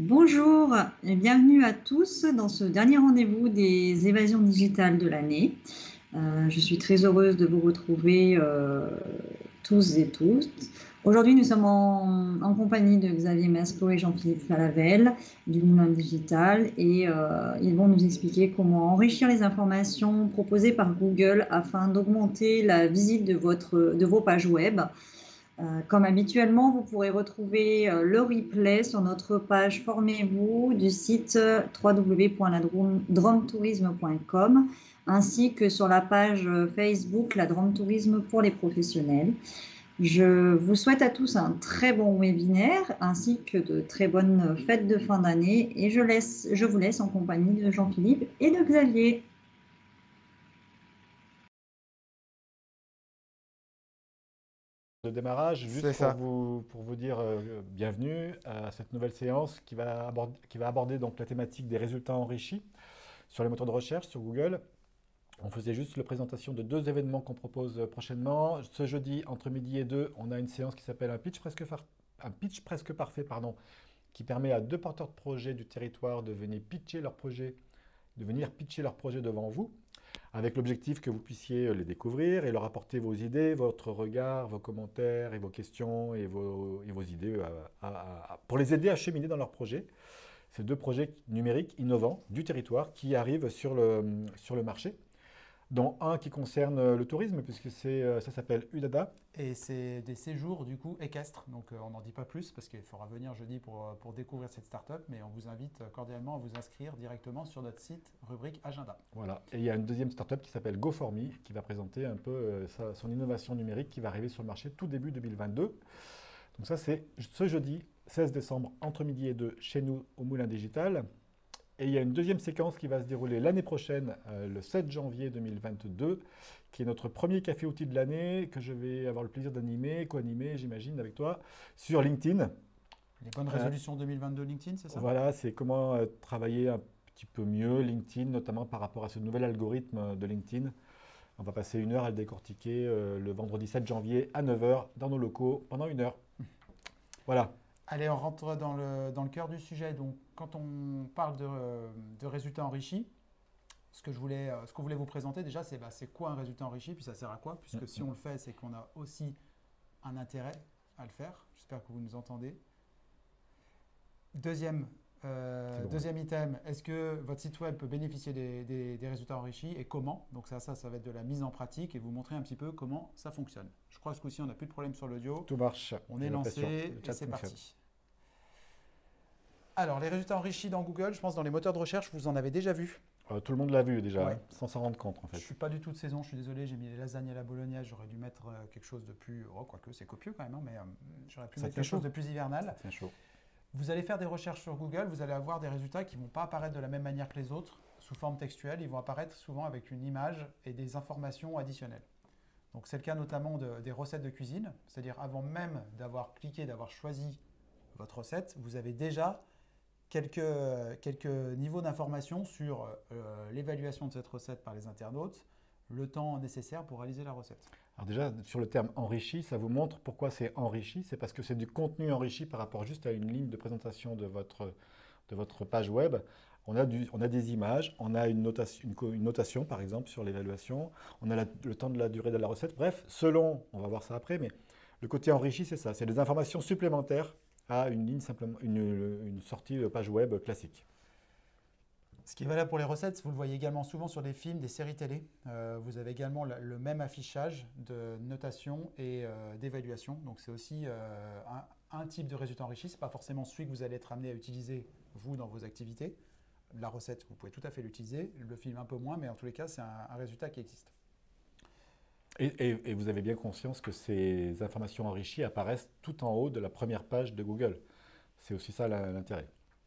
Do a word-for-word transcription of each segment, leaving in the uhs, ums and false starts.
Bonjour et bienvenue à tous dans ce dernier rendez-vous des évasions digitales de l'année. Euh, je suis très heureuse de vous retrouver euh, tous et toutes. Aujourd'hui, nous sommes en, en compagnie de Xavier Masclo et Jean-Philippe Falavel du Moulin Digital et euh, ils vont nous expliquer comment enrichir les informations proposées par Google afin d'augmenter la visite de, votre, de vos pages web. Euh, comme habituellement, vous pourrez retrouver euh, le replay sur notre page Formez-vous du site euh, w w w point la drôme tourisme point com ainsi que sur la page euh, Facebook La Drôme Tourisme pour les professionnels. Je vous souhaite à tous un très bon webinaire ainsi que de très bonnes fêtes de fin d'année et je, laisse, je vous laisse en compagnie de Jean-Philippe et de Xavier. De démarrage, C'est juste pour ça. vous, pour vous dire euh, bienvenue à cette nouvelle séance qui va aborder, qui va aborder donc la thématique des résultats enrichis sur les moteurs de recherche sur Google. On faisait juste la présentation de deux événements qu'on propose prochainement. Ce jeudi, entre midi et deux, on a une séance qui s'appelle un pitch presque, far- un pitch presque parfait, pardon, qui permet à deux porteurs de projets du territoire de venir pitcher leur projet, de venir pitcher leur projet devant vous, avec l'objectif que vous puissiez les découvrir et leur apporter vos idées, votre regard, vos commentaires et vos questions et vos, et vos idées euh, à- à- à- pour les aider à cheminer dans leur projet. Ces deux projets numériques innovants du territoire qui arrivent sur le, sur le marché, dont un qui concerne le tourisme, puisque c'est, euh, ça s'appelle Udada. Et c'est des séjours du coup équestres, donc euh, on n'en dit pas plus parce qu'il faudra venir jeudi pour, euh, pour découvrir cette start-up, mais on vous invite cordialement à vous inscrire directement sur notre site rubrique agenda. Voilà. Et il y a une deuxième startup qui s'appelle GoForMe, qui va présenter un peu euh, sa- son innovation numérique qui va arriver sur le marché tout début deux mille vingt-deux. Donc ça, c'est ce jeudi seize décembre, entre midi et deux, chez nous au Moulin Digital. Et il y a une deuxième séquence qui va se dérouler l'année prochaine, euh, le sept janvier deux mille vingt-deux, qui est notre premier café outil de l'année, que je vais avoir le plaisir d'animer, co-animer, j'imagine, avec toi, sur LinkedIn. Les bonnes Euh, résolutions deux mille vingt-deux LinkedIn, c'est ça? voilà, c'est comment euh, travailler un petit peu mieux LinkedIn, notamment par rapport à ce nouvel algorithme de LinkedIn. On va passer une heure à le décortiquer euh, le vendredi sept janvier à neuf heures dans nos locaux pendant une heure. Voilà. Allez, on rentre dans le, dans le cœur du sujet. Donc, quand on parle de, euh, de résultats enrichis, ce que je voulais, euh, ce qu'on voulait vous présenter déjà, c'est bah, c'est quoi un résultat enrichi, puis ça sert à quoi? Puisque si on le fait, c'est qu'on a aussi un intérêt à le faire. J'espère que vous nous entendez. Deuxième, euh, bon. deuxième item, est-ce que votre site web peut bénéficier des, des- des résultats enrichis et comment? Donc ça, ça, ça va être de la mise en pratique et vous montrer un petit peu comment ça fonctionne. Je crois que ce coup-ci, on n'a plus de problème sur l'audio. Tout marche. On J'ai est l'impression. lancé Le et chat c'est fonctionne. parti. Alors, les résultats enrichis dans Google, je pense dans les moteurs de recherche, vous en avez déjà vu. Euh, tout le monde l'a vu déjà, Ouais. hein, sans s'en rendre compte en Je fait. ne suis pas du tout de saison, je suis désolé, j'ai mis les lasagnes à la bolognaise, j'aurais dû mettre euh, quelque chose de plus... Oh, quoique c'est copieux quand même, hein, mais euh, j'aurais pu Ça mettre tient quelque chose chaud. de plus hivernal. C'est chaud. Vous allez faire des recherches sur Google, vous allez avoir des résultats qui ne vont pas apparaître de la même manière que les autres, sous forme textuelle, ils vont apparaître souvent avec une image et des informations additionnelles. Donc c'est le cas notamment de- des recettes de cuisine, c'est-à-dire avant même d'avoir cliqué, d'avoir choisi votre recette, vous avez déjà quelques, quelques niveaux d'information sur euh, l'évaluation de cette recette par les internautes, le temps nécessaire pour réaliser la recette. Alors déjà, sur le terme enrichi, ça vous montre pourquoi c'est enrichi. C'est parce que c'est du contenu enrichi par rapport juste à une ligne de présentation de votre, de votre page web. On a, du, on a des images, on a une notation, une, co- une notation par exemple sur l'évaluation, on a la- le temps de la durée de la recette. Bref, selon, on va voir ça après, mais le côté enrichi, c'est ça. C'est des informations supplémentaires à une ligne simplement, une, une sortie de page web classique. Ce qui est valable pour les recettes, vous le voyez également souvent sur des films, des séries télé. Euh, vous avez également le, le même affichage de notation et euh, d'évaluation. Donc c'est aussi euh, un, un type de résultat enrichi. Ce n'est pas forcément celui que vous allez être amené à utiliser, vous, dans vos activités. La recette, vous pouvez tout à fait l'utiliser. Le film, un peu moins, mais en tous les cas, c'est un, un résultat qui existe. Et, et- et vous avez bien conscience que ces informations enrichies apparaissent tout en haut de la première page de Google. C'est aussi ça la- l'intérêt.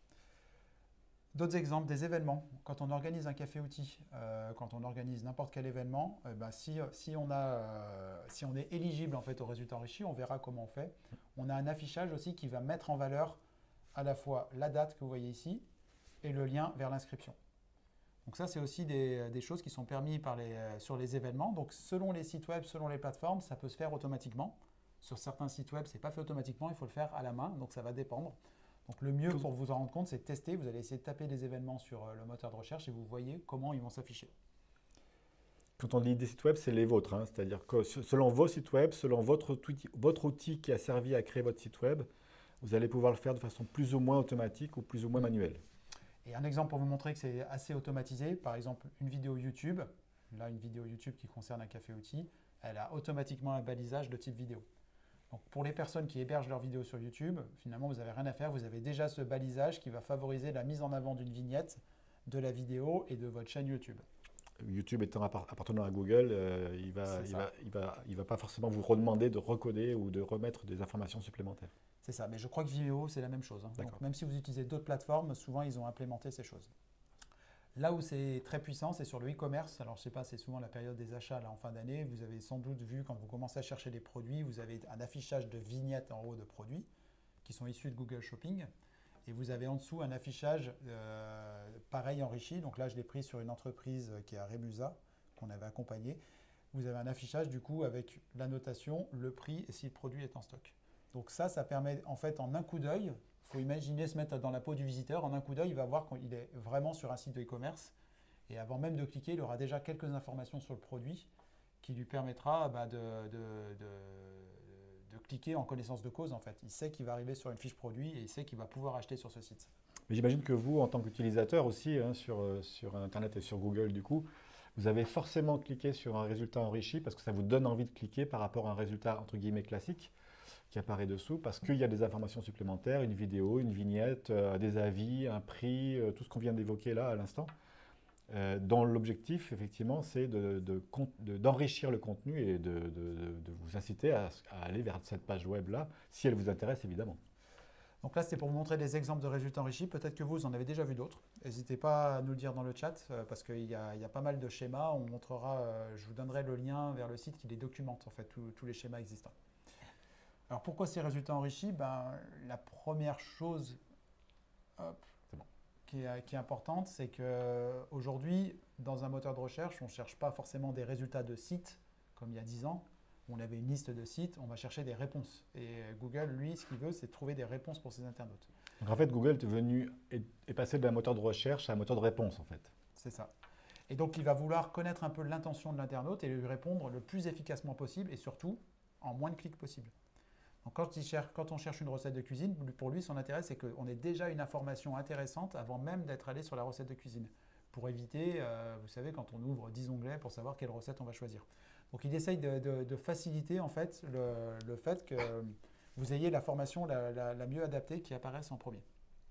D'autres exemples, des événements. Quand on organise un café-outil, euh, quand on organise n'importe quel événement, eh ben, si, si, on a, euh, si on est éligible en fait, aux résultats enrichis, on verra comment on fait. On a un affichage aussi qui va mettre en valeur à la fois la date que vous voyez ici et le lien vers l'inscription. Donc ça, c'est aussi des, des choses qui sont permises par les, euh, sur les événements. Donc selon les sites web, selon les plateformes, ça peut se faire automatiquement. Sur certains sites web, ce n'est pas fait automatiquement, il faut le faire à la main, donc ça va dépendre. Donc le mieux pour vous en rendre compte, c'est de tester. Vous allez essayer de taper des événements sur euh, le moteur de recherche et vous voyez comment ils vont s'afficher. Quand on dit des sites web, c'est les vôtres, hein. C'est-à-dire que selon vos sites web, selon votre outil, votre outil qui a servi à créer votre site web, vous allez pouvoir le faire de façon plus ou moins automatique ou plus ou moins manuelle. Et un exemple pour vous montrer que c'est assez automatisé, par exemple une vidéo YouTube, là une vidéo YouTube qui concerne un café outil, elle a automatiquement un balisage de type vidéo. Donc pour les personnes qui hébergent leurs vidéos sur YouTube, finalement vous n'avez rien à faire, vous avez déjà ce balisage qui va favoriser la mise en avant d'une vignette de la vidéo et de votre chaîne YouTube. YouTube étant appartenant à Google, euh, il ne va, il va, il va, il va pas forcément vous redemander de recoder ou de remettre des informations supplémentaires. C'est ça, mais je crois que Vimeo, c'est la même chose. Hein. Donc, même si vous utilisez d'autres plateformes, souvent ils ont implémenté ces choses. Là où c'est très puissant, c'est sur le e-commerce. Alors, je ne sais pas, c'est souvent la période des achats là, en fin d'année. Vous avez sans doute vu, quand vous commencez à chercher des produits, vous avez un affichage de vignettes en haut de produits qui sont issus de Google Shopping. Et vous avez en dessous un affichage euh, pareil enrichi. Donc là, je l'ai pris sur une entreprise qui est à Remusa, qu'on avait accompagné. Vous avez un affichage du coup avec la notation, le prix et si le produit est en stock. Donc ça, ça permet en fait en un coup d'œil, il faut imaginer se mettre dans la peau du visiteur, en un coup d'œil, il va voir qu'il est vraiment sur un site de e-commerce. Et avant même de cliquer, il aura déjà quelques informations sur le produit qui lui permettra bah, de, de, de de cliquer en connaissance de cause en fait. Il sait qu'il va arriver sur une fiche produit et il sait qu'il va pouvoir acheter sur ce site. Mais j'imagine que vous, en tant qu'utilisateur aussi, hein, sur, sur Internet et sur Google du coup, vous avez forcément cliqué sur un résultat enrichi parce que ça vous donne envie de cliquer par rapport à un résultat entre guillemets classique qui apparaît dessous parce qu'il y a des informations supplémentaires, une vidéo, une vignette, euh, des avis, un prix, euh, tout ce qu'on vient d'évoquer là à l'instant. Euh, dont l'objectif, effectivement, c'est de, de, de, d'enrichir le contenu et de, de, de vous inciter à, à aller vers cette page web-là, si elle vous intéresse, évidemment. Donc là, c'était pour vous montrer des exemples de résultats enrichis. Peut-être que vous en avez déjà vu d'autres. N'hésitez pas à nous le dire dans le chat, euh, parce qu'il y, y a pas mal de schémas. On montrera, euh, je vous donnerai le lien vers le site qui les documente, en fait, tous les schémas existants. Alors, pourquoi ces résultats enrichis? Ben, la première chose... Hop, Qui est, qui est importante, c'est qu'aujourd'hui, dans un moteur de recherche, on ne cherche pas forcément des résultats de sites, comme il y a dix ans, où on avait une liste de sites, on va chercher des réponses. Et Google, lui, ce qu'il veut, c'est trouver des réponses pour ses internautes. Donc en fait, Google est, venu, est, est passé d'un moteur de recherche à un moteur de réponse, en fait. C'est ça. Et donc, il va vouloir connaître un peu l'intention de l'internaute et lui répondre le plus efficacement possible et surtout, en moins de clics possible. Donc quand, il cherche, quand on cherche une recette de cuisine, pour lui, son intérêt, c'est qu'on ait déjà une information intéressante avant même d'être allé sur la recette de cuisine. Pour éviter, euh, vous savez, quand on ouvre dix onglets pour savoir quelle recette on va choisir. Donc il essaye de, de, de faciliter en fait le, le fait que vous ayez la formation la, la, la mieux adaptée qui apparaisse en premier.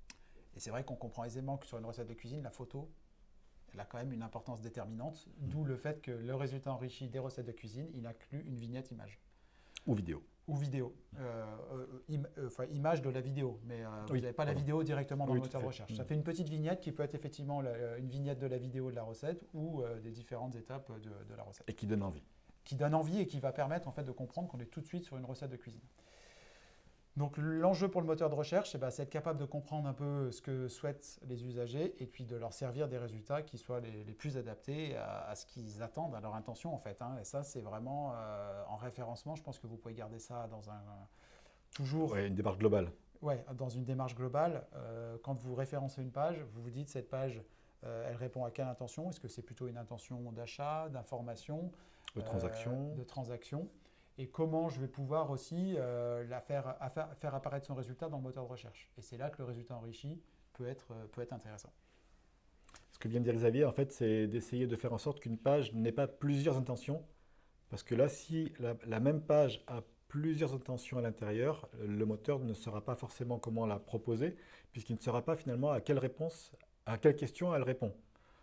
Et c'est vrai qu'on comprend aisément que sur une recette de cuisine, la photo, elle a quand même une importance déterminante, d'où le fait que le résultat enrichi des recettes de cuisine, il inclut une vignette image. Ou vidéo. Ou vidéo, euh, euh, im, euh, enfin image de la vidéo, mais euh, vous oui, n'avez pas pardon. la vidéo directement dans oui, le moteur de recherche. Ça fait une petite vignette qui peut être effectivement la, une vignette de la vidéo de la recette ou euh, des différentes étapes de, de la recette. Et qui donne envie. Qui donne envie et qui va permettre en fait de comprendre qu'on est tout de suite sur une recette de cuisine. Donc l'enjeu pour le moteur de recherche, eh ben, c'est être capable de comprendre un peu ce que souhaitent les usagers et puis de leur servir des résultats qui soient les, les plus adaptés à, à ce qu'ils attendent, à leur intention en fait. Hein. Et ça, c'est vraiment euh, en référencement. Je pense que vous pouvez garder ça dans un toujours. Ouais, une démarche globale. Ouais, dans une démarche globale. Euh, quand vous référencez une page, vous vous dites cette page, euh, elle répond à quelle intention? Est-ce que c'est plutôt une intention d'achat, d'information, de transaction, euh, de transaction et comment je vais pouvoir aussi euh, la faire, faire, faire apparaître son résultat dans le moteur de recherche. Et c'est là que le résultat enrichi peut être, peut être intéressant. Ce que vient de dire Xavier, en fait, c'est d'essayer de faire en sorte qu'une page n'ait pas plusieurs intentions. Parce que là, si la, la même page a plusieurs intentions à l'intérieur, le moteur ne saura pas forcément comment la proposer, puisqu'il ne saura pas finalement à quelle réponse, à quelle question elle répond.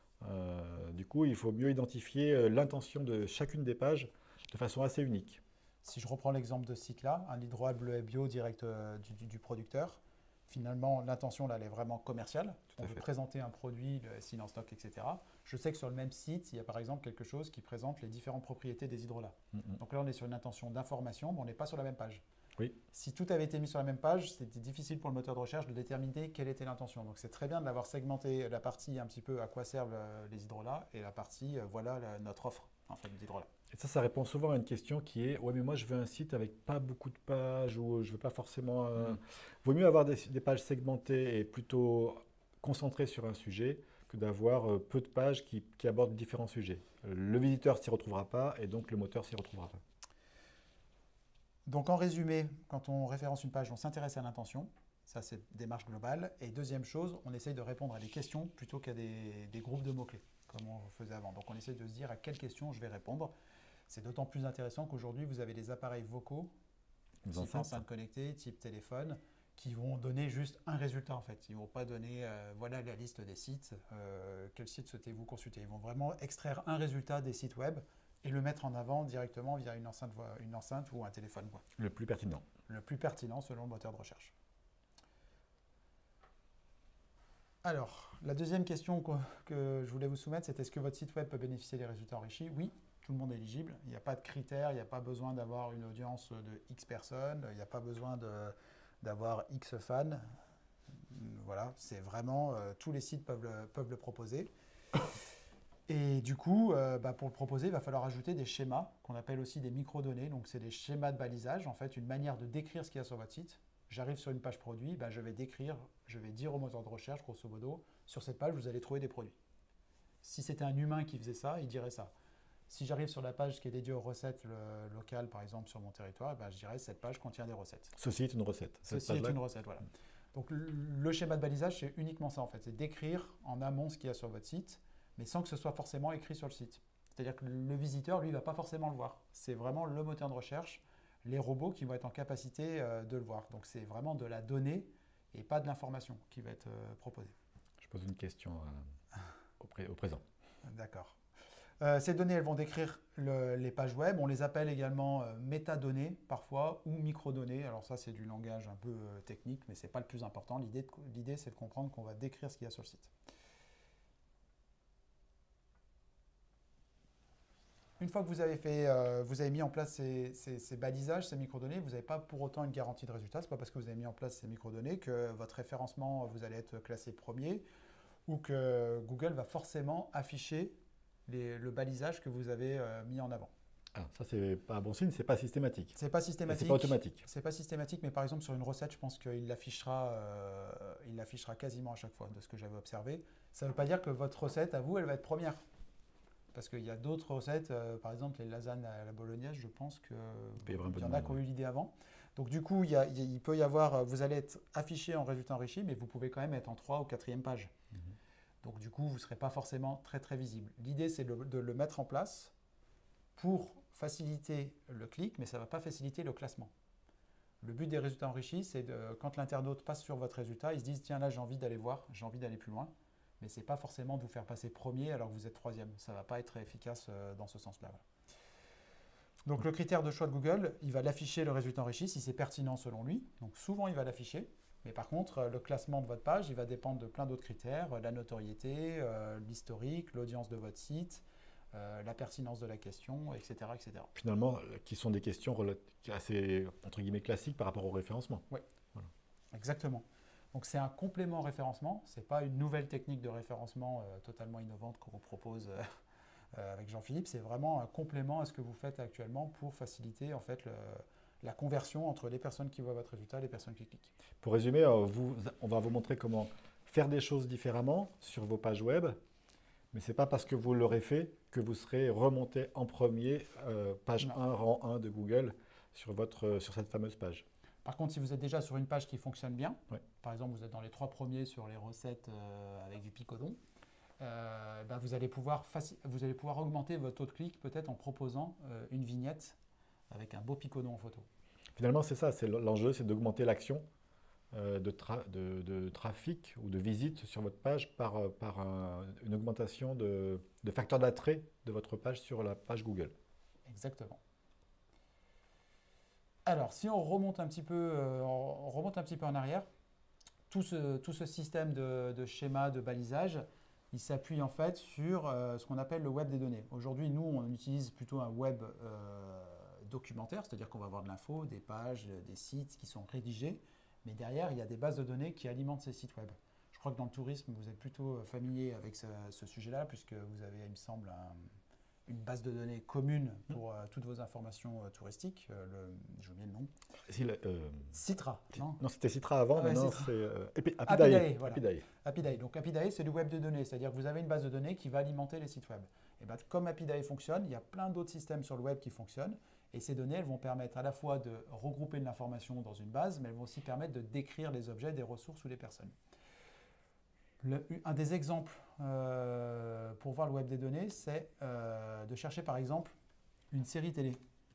Euh, du coup, il faut mieux identifier l'intention de chacune des pages de façon assez unique. Si je reprends l'exemple de ce site-là, un hydroalcool bleu et bio direct euh, du, du, du producteur, finalement, l'intention, là, elle est vraiment commerciale. on veut fait. présenter un produit, le S I en stock, et cetera. Je sais que sur le même site, il y a par exemple quelque chose qui présente les différentes propriétés des hydrolats. Mm-hmm. Donc là, on est sur une intention d'information, mais on n'est pas sur la même page. Oui. Si tout avait été mis sur la même page, c'était difficile pour le moteur de recherche de déterminer quelle était l'intention. Donc c'est très bien de l'avoir segmenté, la partie un petit peu à quoi servent euh, les hydrolats et la partie euh, voilà la, notre offre en fait, d'hydrolats. Et ça, ça répond souvent à une question qui est « Ouais, mais moi, je veux un site avec pas beaucoup de pages ou je veux pas forcément… Euh... Mm. Vaut mieux avoir des, des pages segmentées et plutôt concentrées sur un sujet que d'avoir euh, peu de pages qui, qui abordent différents sujets. Le visiteur s'y retrouvera pas et donc le moteur s'y retrouvera pas. » Donc en résumé, quand on référence une page, on s'intéresse à l'intention. Ça, c'est démarche globale. Et deuxième chose, on essaye de répondre à des questions plutôt qu'à des, des groupes de mots-clés, comme on faisait avant. Donc on essaye de se dire à quelles questions je vais répondre. C'est d'autant plus intéressant qu'aujourd'hui, vous avez des appareils vocaux, type enceinte connectée, type téléphone, qui vont donner juste un résultat en fait. Ils ne vont pas donner, euh, voilà la liste des sites, euh, quel site souhaitez-vous consulter. Ils vont vraiment extraire un résultat des sites web et le mettre en avant directement via une enceinte, une enceinte ou un téléphone. Quoi. Le plus pertinent. Le plus pertinent selon le moteur de recherche. Alors, la deuxième question que, que je voulais vous soumettre, c'est est-ce que votre site web peut bénéficier des résultats enrichis? Oui, tout le monde est éligible. Il n'y a pas de critères, il n'y a pas besoin d'avoir une audience de X personnes, il n'y a pas besoin d'avoir X fans. Voilà, c'est vraiment, euh, tous les sites peuvent le, peuvent le proposer. Et du coup, euh, bah, pour le proposer, il va falloir ajouter des schémas qu'on appelle aussi des microdonnées. Donc, c'est des schémas de balisage, en fait, une manière de décrire ce qu'il y a sur votre site. J'arrive sur une page produit, bah, je vais décrire, je vais dire au moteur de recherche, grosso modo, sur cette page, vous allez trouver des produits. Si c'était un humain qui faisait ça, il dirait ça. Si j'arrive sur la page qui est dédiée aux recettes le, locales, par exemple, sur mon territoire, bah, je dirais cette page contient des recettes. Ceci est une recette. Ceci est une recette, voilà. Donc, le, le schéma de balisage, c'est uniquement ça, en fait. C'est décrire en amont ce qu'il y a sur votre site, mais sans que ce soit forcément écrit sur le site. C'est-à-dire que le visiteur, lui, ne va pas forcément le voir. C'est vraiment le moteur de recherche, les robots qui vont être en capacité euh, de le voir. Donc, c'est vraiment de la donnée et pas de l'information qui va être euh, proposée. Je pose une question euh, au, pré au présent. D'accord. Euh, ces données, elles vont décrire le, les pages web. On les appelle également euh, métadonnées parfois ou microdonnées. Alors ça, c'est du langage un peu euh, technique, mais ce n'est pas le plus important. L'idée, c'est de comprendre qu'on va décrire ce qu'il y a sur le site. Une fois que vous avez, fait, euh, vous avez mis en place ces, ces, ces balisages, ces microdonnées, vous n'avez pas pour autant une garantie de résultat. Ce n'est pas parce que vous avez mis en place ces microdonnées que votre référencement, vous allez être classé premier ou que Google va forcément afficher les, le balisage que vous avez euh, mis en avant. Ah, ça, c'est pas un bon signe, c'est pas systématique. C'est pas systématique. C'est pas automatique. C'est pas systématique, mais par exemple, sur une recette, je pense qu'il l'affichera euh, il l'affichera quasiment à chaque fois, de ce que j'avais observé. Ça ne veut pas dire que votre recette, à vous, elle va être première. Parce qu'il y a d'autres recettes, euh, par exemple les lasagnes à la bolognaise, je pense qu'il y, y en a qui ont eu l'idée avant. Donc du coup, il, y a, il peut y avoir, vous allez être affiché en résultat enrichi, mais vous pouvez quand même être en trois ou quatrième page. Mm-hmm. Donc du coup, vous ne serez pas forcément très très visible. L'idée, c'est de, de le mettre en place pour faciliter le clic, mais ça ne va pas faciliter le classement. Le but des résultats enrichis, c'est de, quand l'internaute passe sur votre résultat, il se dit, tiens là, j'ai envie d'aller voir, j'ai envie d'aller plus loin. Mais ce n'est pas forcément de vous faire passer premier alors que vous êtes troisième. Ça ne va pas être efficace euh, dans ce sens-là. Voilà. Donc le critère de choix de Google, il va l'afficher le résultat enrichi si c'est pertinent selon lui. Donc souvent, il va l'afficher. Mais par contre, euh, le classement de votre page, il va dépendre de plein d'autres critères. Euh, la notoriété, euh, l'historique, l'audience de votre site, euh, la pertinence de la question, et cetera, et cetera. Finalement, qui sont des questions assez, entre guillemets, classiques par rapport au référencement. Oui, voilà. Exactement. Donc c'est un complément au référencement, ce n'est pas une nouvelle technique de référencement euh, totalement innovante qu'on vous propose euh, euh, avec Jean-Philippe, c'est vraiment un complément à ce que vous faites actuellement pour faciliter en fait le, la conversion entre les personnes qui voient votre résultat et les personnes qui cliquent. Pour résumer, euh, vous, on va vous montrer comment faire des choses différemment sur vos pages web, mais ce n'est pas parce que vous l'aurez fait que vous serez remonté en premier, euh, page non. un, rang un de Google sur, votre, sur cette fameuse page. Par contre, si vous êtes déjà sur une page qui fonctionne bien, ouais. par exemple, vous êtes dans les trois premiers sur les recettes euh, avec du picodon, euh, bah vous, allez pouvoir vous allez pouvoir augmenter votre taux de clic peut-être en proposant euh, une vignette avec un beau picodon en photo. Finalement, c'est ça, l'enjeu, c'est d'augmenter l'action euh, de, tra de, de trafic ou de visite sur votre page par, par un, une augmentation de, de facteur d'attrait de votre page sur la page Google. Exactement. Alors, si on remonte un petit peu, euh, on remonte un petit peu en arrière, tout ce, tout ce système de, de schéma, de balisage, il s'appuie en fait sur euh, ce qu'on appelle le web des données. Aujourd'hui, nous, on utilise plutôt un web euh, documentaire, c'est-à-dire qu'on va avoir de l'info, des pages, des sites qui sont rédigés, mais derrière, il y a des bases de données qui alimentent ces sites web. Je crois que dans le tourisme, vous êtes plutôt familier avec ce, ce sujet-là, puisque vous avez, il me semble, un, une base de données commune pour euh, toutes vos informations euh, touristiques. Euh, le, j'ai oublié le nom. Si, le, euh, Citra, non Non, c'était Citra avant, Ah ouais, maintenant c'est c'est euh, Epi- Apidae, Apidae. voilà. Apidae. Apidae. Donc Apidae, c'est du web de données, c'est-à-dire que vous avez une base de données qui va alimenter les sites web. Et bien, comme Apidae fonctionne, il y a plein d'autres systèmes sur le web qui fonctionnent. Et ces données, elles vont permettre à la fois de regrouper de l'information dans une base, mais elles vont aussi permettre de décrire les objets, des ressources ou des personnes. Le, un des exemples euh, pour voir le web des données, c'est euh, de chercher par exemple une série télé.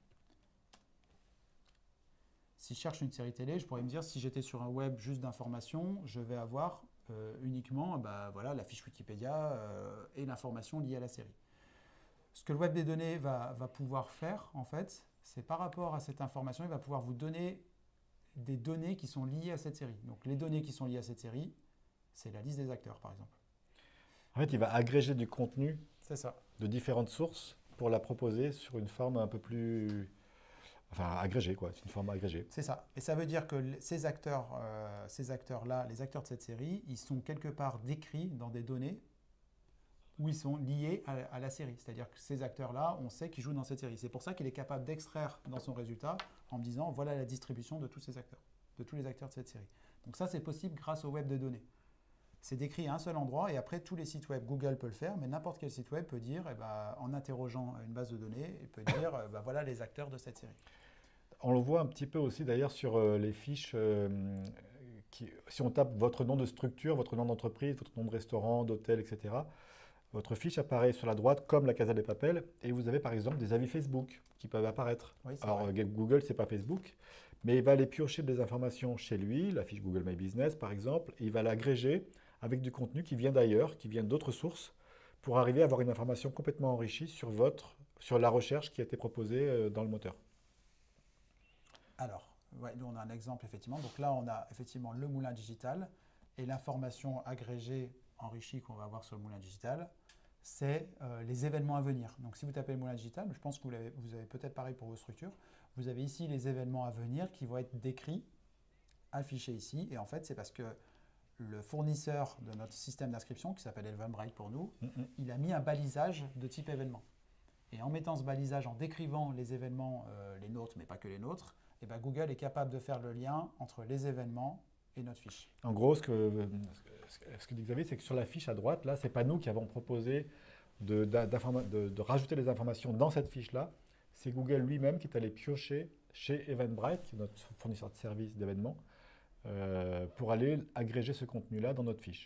Si je cherche une série télé, je pourrais me dire si j'étais sur un web juste d'information, je vais avoir euh, uniquement bah, voilà, la fiche Wikipédia euh, et l'information liée à la série. Ce que le web des données va, va pouvoir faire, en fait, c'est par rapport à cette information, il va pouvoir vous donner des données qui sont liées à cette série. Donc les données qui sont liées à cette série, c'est la liste des acteurs, par exemple. En fait, il va agréger du contenu C'est ça. de différentes sources pour la proposer sur une forme un peu plus... Enfin, agrégée, quoi. C'est une forme agrégée. C'est ça. Et ça veut dire que ces acteurs, euh, ces acteurs-là, les acteurs de cette série, ils sont quelque part décrits dans des données où ils sont liés à, à la série. C'est-à-dire que ces acteurs-là, on sait qu'ils jouent dans cette série. C'est pour ça qu'il est capable d'extraire dans son résultat en me disant, voilà la distribution de tous ces acteurs, de tous les acteurs de cette série. Donc ça, c'est possible grâce au web de données. C'est décrit à un seul endroit et après, tous les sites web, Google peut le faire, mais n'importe quel site web peut dire, eh ben, en interrogeant une base de données, il peut dire, eh ben, voilà les acteurs de cette série. On le voit un petit peu aussi d'ailleurs sur euh, les fiches. Euh, qui, si on tape votre nom de structure, votre nom d'entreprise, votre nom de restaurant, d'hôtel, et cetera, votre fiche apparaît sur la droite comme la Casa de Papel et vous avez par exemple des avis Facebook qui peuvent apparaître. Oui, c'est Alors vrai. Google, c'est pas Facebook, mais il va aller piocher des informations chez lui, la fiche Google My Business par exemple, et il va l'agréger avec du contenu qui vient d'ailleurs, qui vient d'autres sources, pour arriver à avoir une information complètement enrichie sur votre, sur la recherche qui a été proposée euh, dans le moteur. Alors, ouais, nous on a un exemple effectivement. Donc là, on a effectivement le moulin digital et l'information agrégée, enrichie qu'on va avoir sur le moulin digital, c'est euh, les événements à venir. Donc si vous tapez le moulin digital, je pense que vous, l'avez, vous avez peut-être pareil pour vos structures, vous avez ici les événements à venir qui vont être décrits, affichés ici. Et en fait, c'est parce que le fournisseur de notre système d'inscription, qui s'appelle Eventbrite pour nous, Mm-hmm. il a mis un balisage de type événement. Et en mettant ce balisage, en décrivant les événements, euh, les nôtres, mais pas que les nôtres, eh ben Google est capable de faire le lien entre les événements et notre fiche. En gros, ce que, ce que dit Xavier, c'est que sur la fiche à droite, là, ce n'est pas nous qui avons proposé de, de, de rajouter les informations dans cette fiche-là. C'est Google lui-même qui est allé piocher chez Eventbrite, qui est notre fournisseur de services d'événements, euh, pour aller agréger ce contenu-là dans notre fiche.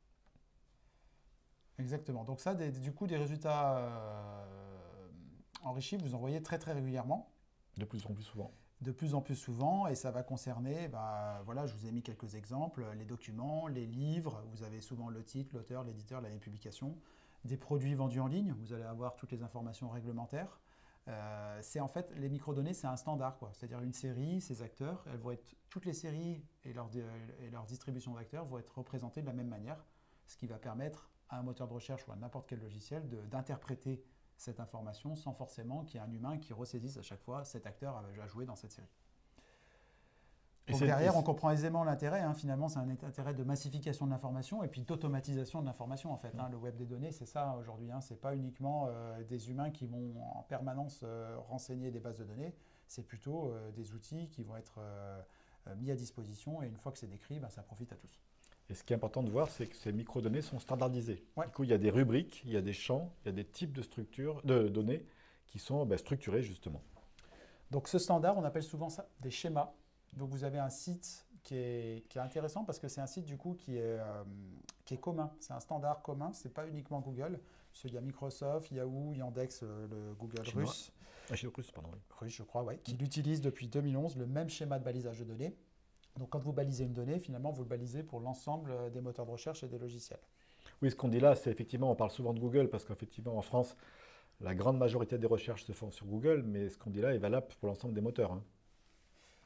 Exactement. Donc ça, des, du coup, des résultats euh, enrichis, vous en voyez très très régulièrement. De plus en plus souvent. De plus en plus souvent, et ça va concerner, bah, voilà, je vous ai mis quelques exemples, les documents, les livres, vous avez souvent le titre, l'auteur, l'éditeur, l'année de publication, des produits vendus en ligne, vous allez avoir toutes les informations réglementaires. Euh, c'est en fait, les microdonnées, c'est un standard, quoi. C'est-à-dire une série, ses acteurs, elles vont être, toutes les séries et leur, et leur distribution d'acteurs vont être représentées de la même manière, ce qui va permettre à un moteur de recherche ou à n'importe quel logiciel de, d'interpréter cette information sans forcément qu'il y ait un humain qui ressaisisse à chaque fois cet acteur a joué dans cette série. Et donc derrière, on comprend aisément l'intérêt. Hein, finalement, c'est un intérêt de massification de l'information et puis d'automatisation de l'information. En fait, hein, le web des données, c'est ça aujourd'hui. Hein, c'est pas uniquement euh, des humains qui vont en permanence euh, renseigner des bases de données. C'est plutôt euh, des outils qui vont être euh, mis à disposition. Et une fois que c'est décrit, ben, ça profite à tous. Et ce qui est important de voir, c'est que ces microdonnées sont standardisées. Ouais. Du coup, il y a des rubriques, il y a des champs, il y a des types de structures, de données qui sont ben, structurées justement. Donc ce standard, on appelle souvent ça des schémas. Donc vous avez un site qui est, qui est intéressant parce que c'est un site du coup qui est, euh, qui est commun. C'est un standard commun, ce n'est pas uniquement Google. Il y a Microsoft, Yahoo, Yandex, le Google Chinois. russe. Ah, Chinois russe, pardon. Oui. Russe, je crois, oui. Qui l'utilise depuis deux mille onze, le même schéma de balisage de données. Donc quand vous balisez une donnée, finalement, vous le balisez pour l'ensemble des moteurs de recherche et des logiciels. Oui, ce qu'on dit là, c'est effectivement, on parle souvent de Google parce qu'effectivement, en France, la grande majorité des recherches se font sur Google, mais ce qu'on dit là est valable pour l'ensemble des moteurs. Hein.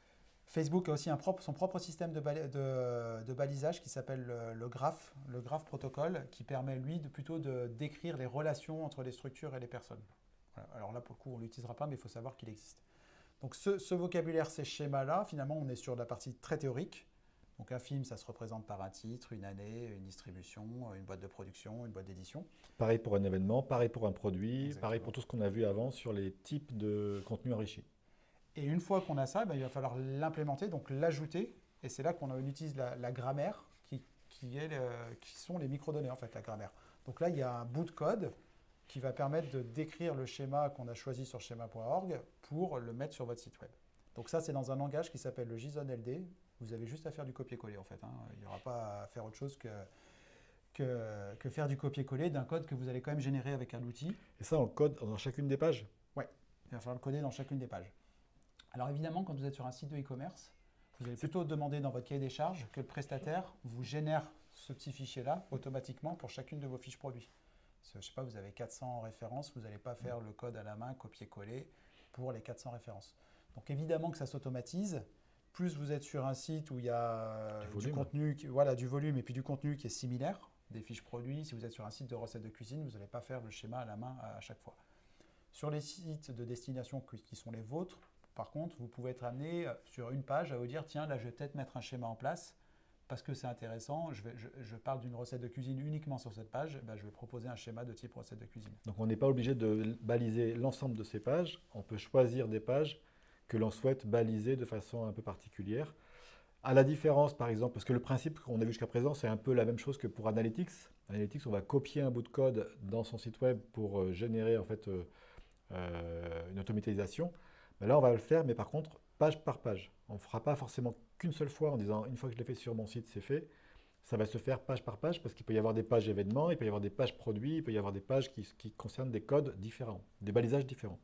Facebook a aussi un propre, son propre système de, bali- de- de balisage qui s'appelle le, le graph, le graph protocole, qui permet lui de, plutôt de décrire les relations entre les structures et les personnes. Voilà. Alors là, pour le coup, on ne l'utilisera pas, mais il faut savoir qu'il existe. Donc ce, ce vocabulaire, ces schémas-là, finalement, on est sur la partie très théorique. Donc un film, ça se représente par un titre, une année, une distribution, une boîte de production, une boîte d'édition. Pareil pour un événement, pareil pour un produit, Exactement. pareil pour tout ce qu'on a vu avant sur les types de contenu enrichi. Et une fois qu'on a ça, ben, il va falloir l'implémenter, donc l'ajouter. Et c'est là qu'on utilise la, la grammaire, qui, qui, est le- qui sont les microdonnées, en fait, la grammaire. Donc là, il y a un bout de code qui va permettre de décrire le schéma qu'on a choisi sur schéma point org pour le mettre sur votre site web. Donc ça, c'est dans un langage qui s'appelle le JSON L D. Vous avez juste à faire du copier-coller, en fait. Hein. Il n'y aura pas à faire autre chose que, que, que faire du copier-coller d'un code que vous allez quand même générer avec un outil. Et ça, on le code dans chacune des pages? Ouais, il va falloir le coder dans chacune des pages. Alors évidemment, quand vous êtes sur un site de e-commerce, vous allez plutôt demander dans votre cahier des charges que le prestataire vous génère ce petit fichier-là automatiquement pour chacune de vos fiches produits. Je ne sais pas, vous avez quatre cents références, vous n'allez pas faire le code à la main, copier-coller pour les quatre cents références. Donc évidemment que ça s'automatise. Plus vous êtes sur un site où il y a Du du, volume. contenu, qui- voilà, du volume et puis du contenu qui est similaire, des fiches produits. Si vous êtes sur un site de recettes de cuisine, vous n'allez pas faire le schéma à la main à, à chaque fois. Sur les sites de destination qui qui sont les vôtres, par contre, vous pouvez être amené euh, sur une page à vous dire, tiens, là, je vais peut-être mettre un schéma en place parce que c'est intéressant. Je, vais- je- je parle d'une recette de cuisine uniquement sur cette page. Ben, je vais proposer un schéma de type recette de cuisine. Donc on n'est pas obligé de baliser l'ensemble de ces pages. On peut choisir des pages que l'on souhaite baliser de façon un peu particulière. À la différence, par exemple, parce que le principe qu'on a vu jusqu'à présent, c'est un peu la même chose que pour Analytics. Analytics, on va copier un bout de code dans son site web pour euh, générer en fait euh, euh, une automatisation. Mais là, on va le faire, mais par contre, page par page. On ne fera pas forcément qu'une seule fois en disant une fois que je l'ai fait sur mon site, c'est fait. Ça va se faire page par page parce qu'il peut y avoir des pages événements, il peut y avoir des pages produits, il peut y avoir des pages qui, qui concernent des codes différents, des balisages différents.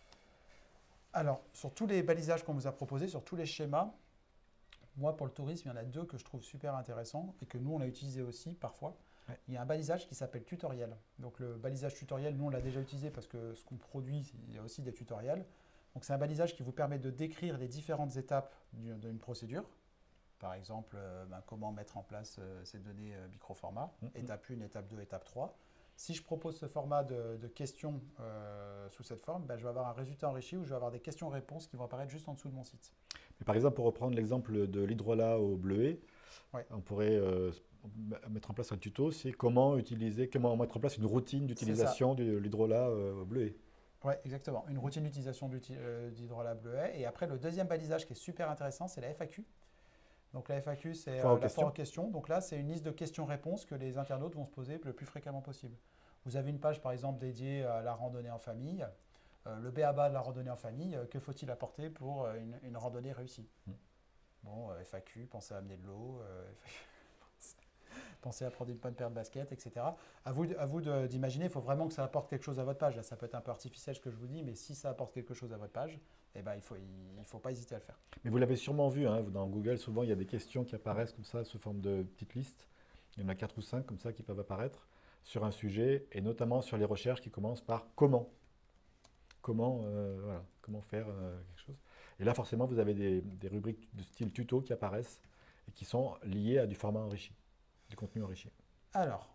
Alors, sur tous les balisages qu'on vous a proposés, sur tous les schémas, moi, pour le tourisme, il y en a deux que je trouve super intéressants et que nous, on a utilisé aussi parfois. Ouais. Il y a un balisage qui s'appelle tutoriel. Donc, le balisage tutoriel, nous, on l'a déjà utilisé parce que ce qu'on produit, il y a aussi des tutoriels. Donc, c'est un balisage qui vous permet de décrire les différentes étapes du- d'une procédure. Par exemple, euh, ben, comment mettre en place euh, ces données euh, microformat, Mhm. étape un, étape deux, étape trois. Si je propose ce format de, de questions euh, sous cette forme, ben, je vais avoir un résultat enrichi où je vais avoir des questions-réponses qui vont apparaître juste en dessous de mon site. Mais par exemple, pour reprendre l'exemple de l'hydrolat au bleuet, Ouais. on pourrait euh, mettre en place un tuto, c'est comment utiliser, comment mettre en place une routine d'utilisation de l'hydrolat euh, au bleuet. Oui, exactement. Une routine d'utilisation d'uti- euh, d'hydrolat bleuet. Et après, le deuxième balisage qui est super intéressant, c'est la F A Q. Donc la F A Q, c'est Foire aux euh, la questions. foire aux questions. Donc là, c'est une liste de questions-réponses que les internautes vont se poser le plus fréquemment possible. Vous avez une page, par exemple, dédiée à la randonnée en famille. Euh, le B A B A de la randonnée en famille, euh, que faut-il apporter pour euh, une, une randonnée réussie? Mm. Bon, euh, F A Q, pensez à amener de l'eau, euh, F A Q, pensez à prendre une bonne paire de baskets, et cetera. À vous, à vous de- d'imaginer, il faut vraiment que ça apporte quelque chose à votre page. Là, ça peut être un peu artificiel ce que je vous dis, mais si ça apporte quelque chose à votre page, eh ben, il ne faut, il, il faut pas hésiter à le faire. Mais vous l'avez sûrement vu, hein, dans Google, souvent il y a des questions qui apparaissent comme ça sous forme de petites listes. Il y en a quatre ou cinq comme ça qui peuvent apparaître sur un sujet, et notamment sur les recherches qui commencent par comment. Comment, euh, voilà, comment faire euh, quelque chose. Et là, forcément, vous avez des, des rubriques de style tuto qui apparaissent et qui sont liées à du format enrichi, du contenu enrichi. Alors,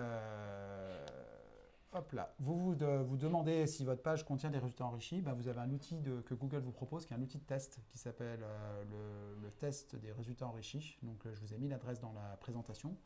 euh, hop là, vous vous, de- vous demandez si votre page contient des résultats enrichis, ben, vous avez un outil de- que Google vous propose qui est un outil de test qui s'appelle euh, le, le test des résultats enrichis. Donc, euh, je vous ai mis l'adresse dans la présentation.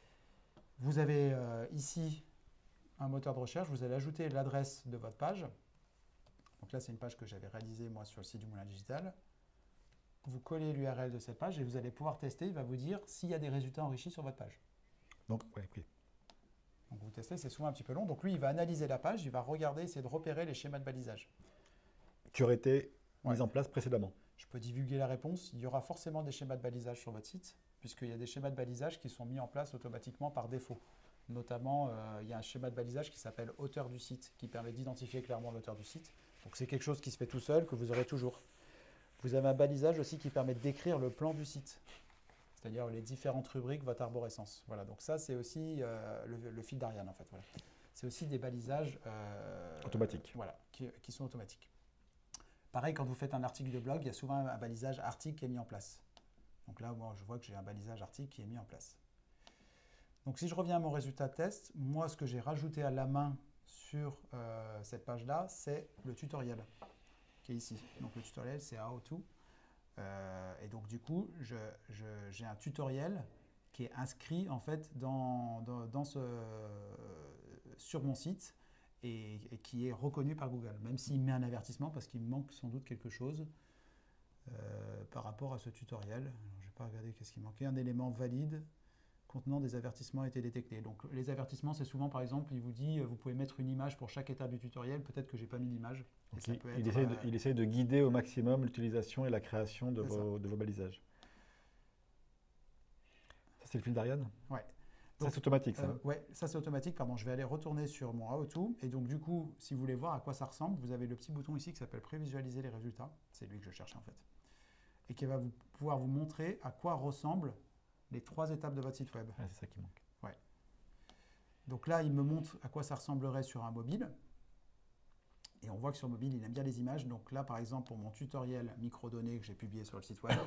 Vous avez euh, ici un moteur de recherche, vous allez ajouter l'adresse de votre page. Donc là, c'est une page que j'avais réalisée moi sur le site du Moulin Digital. Vous collez l'U R L de cette page et vous allez pouvoir tester. Il va vous dire s'il y a des résultats enrichis sur votre page. Donc, ouais, ok. Donc vous testez, c'est souvent un petit peu long. Donc lui, il va analyser la page, il va regarder, essayer de repérer les schémas de balisage. Qui aurait été Ouais. mis en place précédemment. Je peux divulguer la réponse. Il y aura forcément des schémas de balisage sur votre site, puisqu'il y a des schémas de balisage qui sont mis en place automatiquement par défaut. Notamment, euh, il y a un schéma de balisage qui s'appelle auteur du site, qui permet d'identifier clairement l'auteur du site. Donc c'est quelque chose qui se fait tout seul, que vous aurez toujours. Vous avez un balisage aussi qui permet de décrire le plan du site, c'est-à-dire les différentes rubriques, votre arborescence. Voilà, donc ça c'est aussi euh, le, le fil d'Ariane en fait. Voilà. C'est aussi des balisages euh, Automatiques. Voilà, qui, qui sont automatiques. Pareil, quand vous faites un article de blog, il y a souvent un balisage article qui est mis en place. Donc là, moi, je vois que j'ai un balisage article qui est mis en place. Donc si je reviens à mon résultat de test, moi, ce que j'ai rajouté à la main sur euh, cette page-là, c'est le tutoriel qui est ici. Donc le tutoriel, c'est How to. Euh, et donc du coup, je, je, j'ai un tutoriel qui est inscrit en fait dans, dans, dans ce, sur mon site et, et qui est reconnu par Google, même s'il met un avertissement parce qu'il me manque sans doute quelque chose euh, par rapport à ce tutoriel. Alors, je ne vais pas regarder qu'est-ce qui manquait. Un élément valide contenant des avertissements a été détecté. Donc les avertissements, c'est souvent par exemple, il vous dit vous pouvez mettre une image pour chaque étape du tutoriel. Peut-être que j'ai pas mis l'image. Il, il, essaye de, euh, il essaye de guider au maximum l'utilisation et la création de vos, de vos balisages. Ça, c'est le fil d'Ariane? Ouais. Ça, c'est automatique, ça? euh, Ouais, ça, c'est automatique. Pardon, je vais aller retourner sur mon How to. Et donc, du coup, si vous voulez voir à quoi ça ressemble, vous avez le petit bouton ici qui s'appelle Prévisualiser les résultats. C'est lui que je cherchais, en fait. Et qui va vous, pouvoir vous montrer à quoi ressemblent les trois étapes de votre site web. Ah, c'est ça qui manque. Ouais. Donc là, il me montre à quoi ça ressemblerait sur un mobile. Et on voit que sur mobile, il aime bien les images. Donc là, par exemple, pour mon tutoriel microdonnées que j'ai publié sur le site web,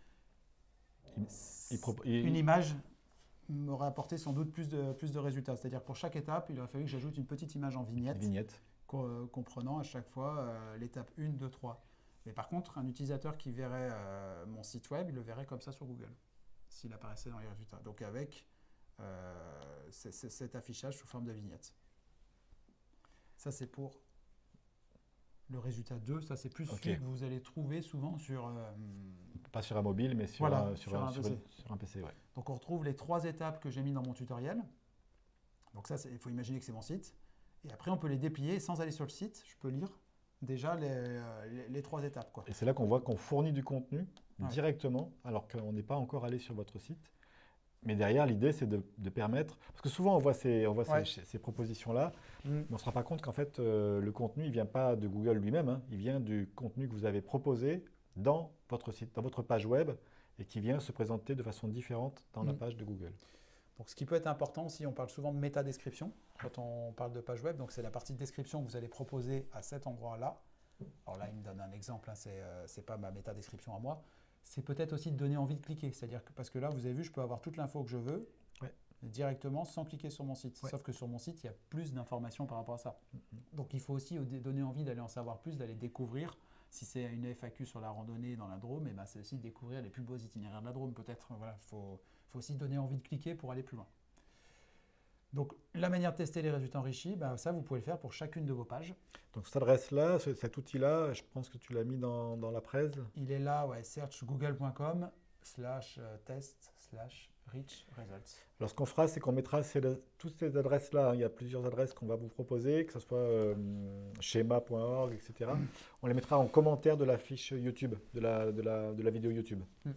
il, il il... une image m'aurait apporté sans doute plus de, plus de résultats. C'est-à-dire pour chaque étape, il aurait fallu que j'ajoute une petite image en vignette, vignette. comprenant à chaque fois euh, l'étape un, deux, trois. Mais par contre, un utilisateur qui verrait euh, mon site web, il le verrait comme ça sur Google, s'il apparaissait dans les résultats. Donc avec euh, c est, c est cet affichage sous forme de vignette. Ça, c'est pour le résultat deux. Ça, c'est plus okay. celui que vous allez trouver souvent sur... Euh, Pas sur un mobile, mais sur, voilà, un, sur, sur, un, un sur, P C. un, sur un P C. Ouais. Donc on retrouve les trois étapes que j'ai mis dans mon tutoriel. Donc ça, il faut imaginer que c'est mon site. Et après, on peut les déplier sans aller sur le site. Je peux lire déjà les, les, les trois étapes, quoi. Et c'est là qu'on voit qu'on fournit du contenu ouais. directement, alors qu'on n'est pas encore allé sur votre site. Mais derrière, l'idée, c'est de, de permettre... Parce que souvent, on voit ces, on voit ouais. ces, ces propositions-là, mm. mais on ne se rend pas compte qu'en fait, euh, le contenu, il ne vient pas de Google lui-même. Hein, il vient du contenu que vous avez proposé dans votre site, dans votre page web, et qui vient se présenter de façon différente dans mm. la page de Google. Donc, ce qui peut être important aussi, on parle souvent de métadescription quand on parle de page web. Donc, c'est la partie de description que vous allez proposer à cet endroit-là. Alors là, il me donne un exemple, hein, ce n'est euh, pas ma métadescription à moi. C'est peut-être aussi de donner envie de cliquer. C'est-à-dire que, parce que là, vous avez vu, je peux avoir toute l'info que je veux ouais. directement sans cliquer sur mon site. Ouais. Sauf que sur mon site, il y a plus d'informations par rapport à ça. Mm-hmm. Donc, il faut aussi donner envie d'aller en savoir plus, d'aller découvrir. Si c'est une F A Q sur la randonnée dans la Drôme, eh ben, c'est aussi découvrir les plus beaux itinéraires de la Drôme, peut-être. Voilà, il faut, faut aussi donner envie de cliquer pour aller plus loin. Donc, la manière de tester les résultats enrichis, ben, ça, vous pouvez le faire pour chacune de vos pages. Donc, cette adresse-là, cet outil-là, je pense que tu l'as mis dans, dans la presse. Il est là, ouais, search google point com slash test slash rich results. Alors, ce qu'on fera, c'est qu'on mettra ces, toutes ces adresses-là. Hein, il y a plusieurs adresses qu'on va vous proposer, que ce soit euh, schéma point org, et cetera. Mm. On les mettra en commentaire de la fiche YouTube, de la, de la, de la vidéo YouTube. Mm.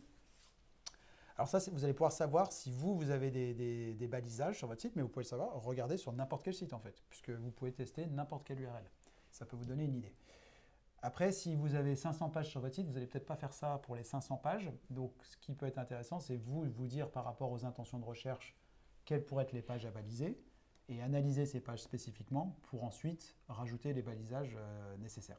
Alors ça, vous allez pouvoir savoir si vous, vous avez des, des, des balisages sur votre site, mais vous pouvez le savoir, regarder sur n'importe quel site en fait, puisque vous pouvez tester n'importe quelle U R L. Ça peut vous donner une idée. Après, si vous avez cinq cents pages sur votre site, vous n'allez peut-être pas faire ça pour les cinq cents pages. Donc, ce qui peut être intéressant, c'est vous, vous dire par rapport aux intentions de recherche quelles pourraient être les pages à baliser et analyser ces pages spécifiquement pour ensuite rajouter les balisages euh, nécessaires.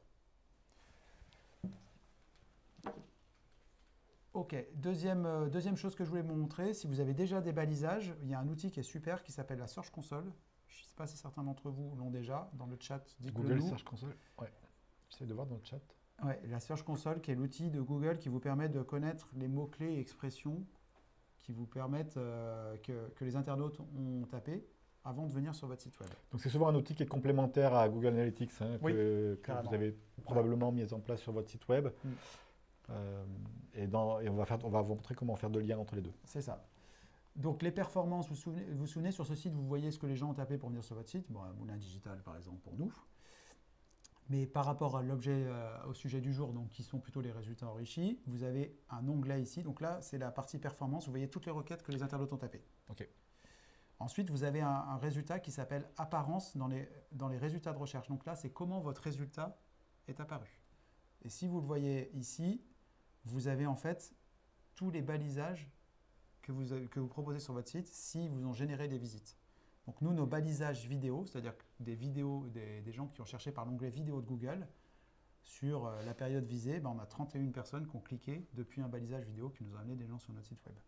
Ok, deuxième, euh, deuxième chose que je voulais vous montrer, si vous avez déjà des balisages, il y a un outil qui est super qui s'appelle la Search Console. Je ne sais pas si certains d'entre vous l'ont déjà dans le chat. Google Search Console, ouais. J'essaie de voir dans le chat. Ouais, la Search Console qui est l'outil de Google qui vous permet de connaître les mots-clés et expressions qui vous permettent euh, que, que les internautes ont tapé avant de venir sur votre site web. Donc c'est souvent un outil qui est complémentaire à Google Analytics hein, oui, que, que vous avez probablement ouais. mis en place sur votre site web. Mm. Euh, et, dans, et on, va faire, on va vous montrer comment faire de lien entre les deux. C'est ça. Donc les performances, vous vous souvenez, vous souvenez sur ce site, vous voyez ce que les gens ont tapé pour venir sur votre site. Bon, Moulin Digital par exemple pour nous. Mais par rapport à l'objet, euh, au sujet du jour, donc qui sont plutôt les résultats enrichis, vous avez un onglet ici. Donc là, c'est la partie performance. Vous voyez toutes les requêtes que les internautes ont tapées. Okay. Ensuite, vous avez un, un résultat qui s'appelle apparence dans les, dans les résultats de recherche. Donc là, c'est comment votre résultat est apparu. Et si vous le voyez ici, vous avez en fait tous les balisages que vous, avez, que vous proposez sur votre site si vous ont généré des visites. Donc nous, nos balisages vidéo, c'est-à-dire des vidéos, des, des gens qui ont cherché par l'onglet vidéo de Google, sur euh, la période visée, ben, on a trente et une personnes qui ont cliqué depuis un balisage vidéo qui nous a amené des gens sur notre site web.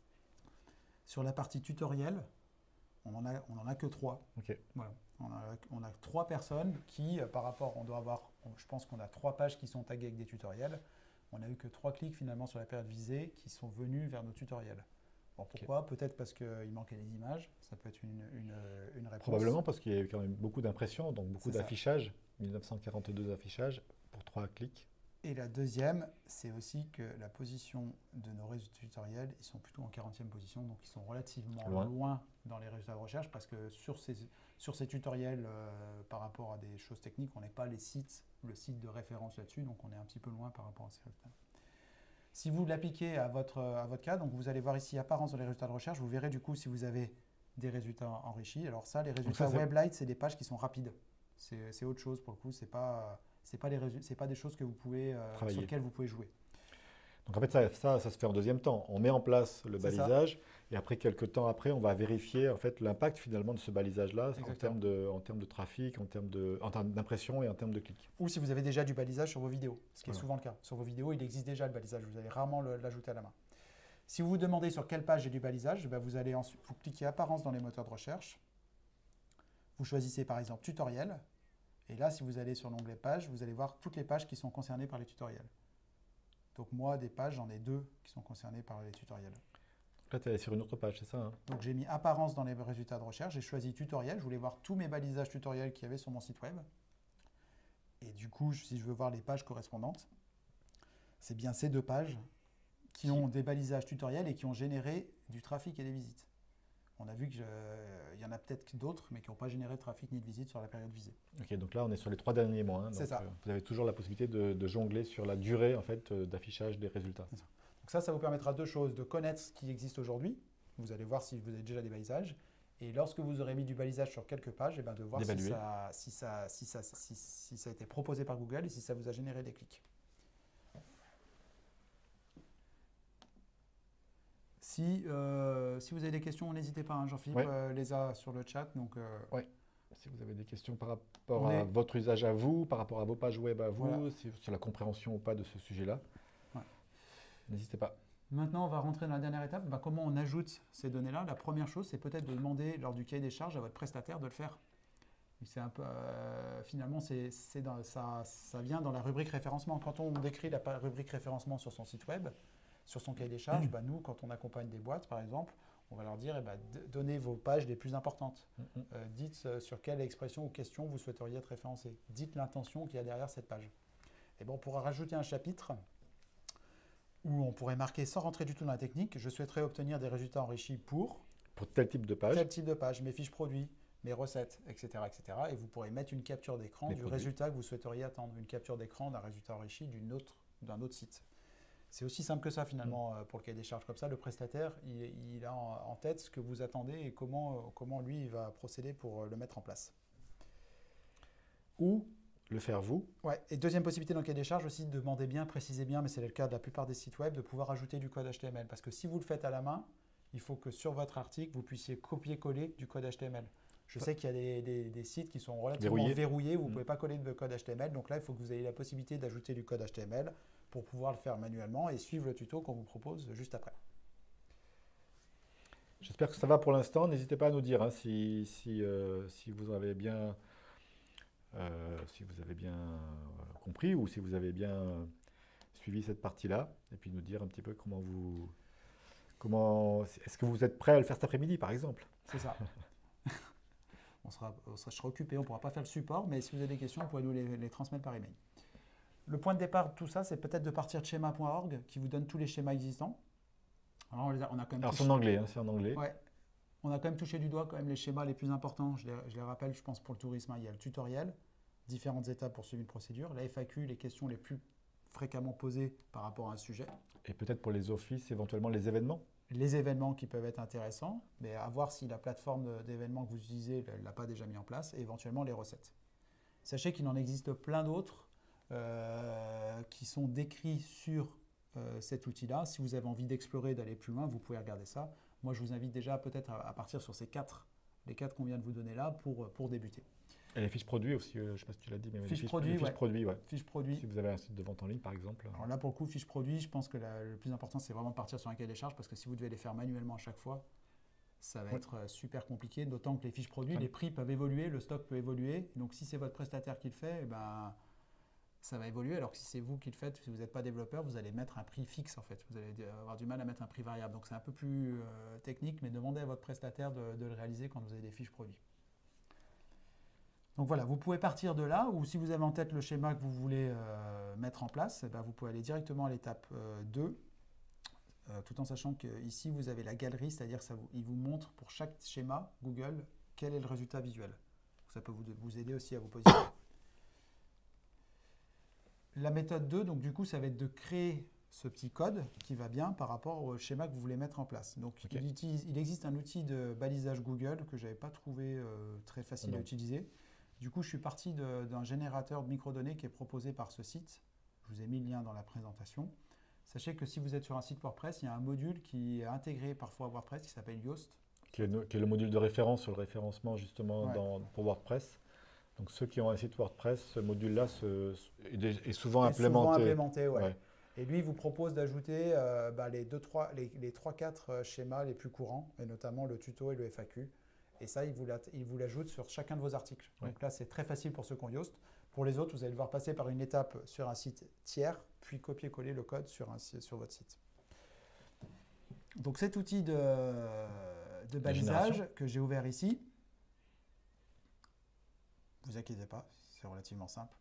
Sur la partie tutoriel, on n'en a, on en a que trois. Ok. Voilà. On a, on a trois personnes qui, euh, par rapport, on doit avoir, on- je pense qu'on a trois pages qui sont taguées avec des tutoriels. On n'a eu que trois clics finalement sur la période visée qui sont venus vers nos tutoriels. Bon, pourquoi? Peut-être parce qu'il manquait des images, ça peut être une, une, une réponse. Probablement parce qu'il y a eu quand même beaucoup d'impressions, donc beaucoup C'est ça. d'affichages, mille neuf cent quarante-deux affichages pour trois clics. Et la deuxième, c'est aussi que la position de nos résultats tutoriels, ils sont plutôt en quarantième position, donc ils sont relativement Loin. loin, dans les résultats de recherche, parce que sur ces, sur ces tutoriels, euh, par rapport à des choses techniques, on n'est pas les sites, le site de référence là-dessus, donc on est un petit peu loin par rapport à ces résultats. Si vous l'appliquez à votre, à votre cas, donc vous allez voir ici apparence dans les résultats de recherche, vous verrez du coup si vous avez des résultats enrichis. Alors ça, les résultats ça, c'est- Weblight, c'est des pages qui sont rapides. C'est c'est autre chose pour le coup, c'est pas, c'est pas, les résu- c'est pas des choses que vous pouvez, euh, sur Travailler. lesquelles vous pouvez jouer. Donc en fait, ça, ça, ça se fait en deuxième temps. On met en place le C'est ça. balisage et après quelques temps après, on va vérifier en fait l'impact finalement de ce balisage-là en Exactement. termes de, en termes de trafic, en termes de, en termes d'impression et en termes de clics. Ou si vous avez déjà du balisage sur vos vidéos, ce qui est Voilà. souvent le cas. Sur vos vidéos, il existe déjà le balisage, vous allez rarement le- l'ajouter à la main. Si vous vous demandez sur quelle page j'ai du balisage, ben vous allez ensuite, vous cliquez apparence dans les moteurs de recherche, vous choisissez par exemple tutoriel, et là si vous allez sur l'onglet page, vous allez voir toutes les pages qui sont concernées par les tutoriels. Donc moi, des pages, j'en ai deux qui sont concernées par les tutoriels. Donc là, tu es allé sur une autre page, c'est ça, hein? Donc j'ai mis apparence dans les résultats de recherche, j'ai choisi tutoriel, je voulais voir tous mes balisages tutoriels qu'il y avait sur mon site web. Et du coup, si je veux voir les pages correspondantes, c'est bien ces deux pages qui ont des balisages tutoriels et qui ont généré du trafic et des visites. On a vu qu'il y en a peut-être d'autres, mais qui n'ont pas généré de trafic ni de visites sur la période visée. Ok, donc là, on est sur les trois derniers mois, hein. C'est Donc, ça. euh, vous avez toujours la possibilité de, de jongler sur la durée en fait euh, d'affichage des résultats. Donc ça, ça vous permettra deux choses, de connaître ce qui existe aujourd'hui, vous allez voir si vous avez déjà des balisages, et lorsque vous aurez mis du balisage sur quelques pages, eh ben de voir si D'évaluer. ça, si, ça, si, ça, si, si ça a été proposé par Google et si ça vous a généré des clics. Si, euh, si vous avez des questions, n'hésitez pas, hein, Jean-Philippe Ouais. euh, les a sur le chat. Donc, euh, Si vous avez des questions par rapport On à est- votre usage à vous, par rapport à vos pages web à vous, Voilà. si- sur la compréhension ou pas de ce sujet-là, Ouais. n'hésitez pas. Maintenant, on va rentrer dans la dernière étape. Ben, comment on ajoute ces données-là? La première chose, c'est peut-être de demander lors du cahier des charges à votre prestataire de le faire. C'est un peu, euh, finalement, c'est, c'est dans- ça, ça vient dans la rubrique référencement. Quand on décrit la pa- rubrique référencement sur son site web, sur son cahier des charges, ben, nous, quand on accompagne des boîtes, par exemple, on va leur dire, eh ben, d- donnez vos pages les plus importantes. Mm, mm. Euh, dites euh, sur quelle expression ou question vous souhaiteriez être référencé. Dites l'intention qu'il y a derrière cette page. Et bon, on pourra rajouter un chapitre où on pourrait marquer, sans rentrer du tout dans la technique, je souhaiterais obtenir des résultats enrichis pour Pour tel type de page, tel type de page, mes fiches produits, mes recettes, et cetera, et cetera. Et vous pourrez mettre une capture d'écran Des du produits. résultat que vous souhaiteriez attendre, une capture d'écran d'un résultat enrichi d'une autre, d'un autre site. C'est aussi simple que ça finalement Mm. euh, pour le cahier des charges. Comme ça, le prestataire, il, il a en, en tête ce que vous attendez et comment, euh, comment lui il va procéder pour euh, le mettre en place. ou le faire vous. Ouais. Et deuxième possibilité dans le cahier des charges aussi, demandez bien, précisez bien, mais c'est le cas de la plupart des sites web, de pouvoir ajouter du code H T M L. Parce que si vous le faites à la main, il faut que sur votre article, vous puissiez copier-coller du code H T M L. Je sais qu'il y a des, des- des sites qui sont relativement Verrouillés. verrouillés, où vous ne Mm. pouvez pas coller de code H T M L. Donc là, il faut que vous ayez la possibilité d'ajouter du code H T M L pour pouvoir le faire manuellement et suivre le tuto qu'on vous propose juste après. J'espère que ça va pour l'instant. N'hésitez pas à nous dire hein, si, si, euh, si vous avez bien, euh, si vous avez bien euh, compris ou si vous avez bien euh, suivi cette partie-là. Et puis nous dire un petit peu comment vous... Comment, est-ce que vous êtes prêt à le faire cet après-midi, par exemple? C'est ça. on, sera, on sera, je serai occupé, on ne pourra pas faire le support, mais si vous avez des questions, vous pouvez nous les, les transmettre par email. Le point de départ de tout ça, c'est peut-être de partir de schéma point org qui vous donne tous les schémas existants. Alors, on, les a, on a quand même Alors c'est touché- en anglais, hein, c'est en anglais. Ouais. On a quand même touché du doigt quand même les schémas les plus importants. Je les, je les rappelle, je pense pour le tourisme, hein, il y a le tutoriel, différentes étapes pour suivre une procédure, la F A Q, les questions les plus fréquemment posées par rapport à un sujet, Et peut-être pour les offices, éventuellement les événements. les événements qui peuvent être intéressants, mais à voir si la plateforme de- d'événements que vous utilisez ne l'a pas déjà mis en place, et éventuellement les recettes. Sachez qu'il en existe plein d'autres euh, qui sont décrits sur euh, cet outil-là. Si vous avez envie d'explorer, d'aller plus loin, vous pouvez regarder ça. Moi, je vous invite déjà peut-être à, à partir sur ces quatre, les quatre qu'on vient de vous donner là pour, pour débuter. Et les fiches produits aussi, euh, je ne sais pas si tu l'as dit, mais les Fiches fiches, produits, les fiches ouais. produits, ouais. Fiche produit. Si vous avez un site de vente en ligne, par exemple. Alors là, pour le coup, fiche produit, je pense que la- le plus important, c'est vraiment de partir sur un cahier des charges parce que si vous devez les faire manuellement à chaque fois, ça va Oui. être euh, super compliqué. D'autant que les fiches produits, Ouais. les prix peuvent évoluer, le stock peut évoluer. Donc si c'est votre prestataire qui le fait, eh ben, ça va évoluer. Alors que si c'est vous qui le faites, si vous n'êtes pas développeur, vous allez mettre un prix fixe en fait. Vous allez avoir du mal à mettre un prix variable. Donc c'est un peu plus euh, technique, mais demandez à votre prestataire de, de le réaliser quand vous avez des fiches produits. Donc voilà, vous pouvez partir de là, ou si vous avez en tête le schéma que vous voulez euh, mettre en place, eh ben, vous pouvez aller directement à l'étape euh, deux, euh, tout en sachant qu'ici vous avez la galerie, c'est-à-dire qu'il vous montre pour chaque schéma Google quel est le résultat visuel. Donc ça peut vous, vous aider aussi à vous positionner. La méthode deux, donc du coup, ça va être de créer ce petit code qui va bien par rapport au schéma que vous voulez mettre en place. Donc Okay. il, utilise, il existe un outil de balisage Google que je n'avais pas trouvé euh, très facile Non. à utiliser. Du coup, je suis parti d'un générateur de microdonnées qui est proposé par ce site. Je vous ai mis le lien dans la présentation. Sachez que si vous êtes sur un site WordPress, il y a un module qui est intégré parfois à WordPress qui s'appelle Yoast. Qui est, no- qui est le module de référence sur le référencement justement Ouais. dans, pour WordPress. Donc ceux qui ont un site WordPress, ce module-là se- est, est souvent est implémenté. souvent implémenté, ouais. Ouais. Et lui, il vous propose d'ajouter euh, bah, les deux, trois, les, les trois quatre schémas les plus courants, et notamment le tuto et le F A Q. Et ça, il vous la- il vous l'ajoute sur chacun de vos articles. Ouais. Donc là, c'est très facile pour ceux qui ont Yoast. Pour les autres, vous allez devoir passer par une étape sur un site tiers, puis copier-coller le code sur, un, sur votre site. Donc cet outil de, de balisage génération. que j'ai ouvert ici, ne vous inquiétez pas, c'est relativement simple.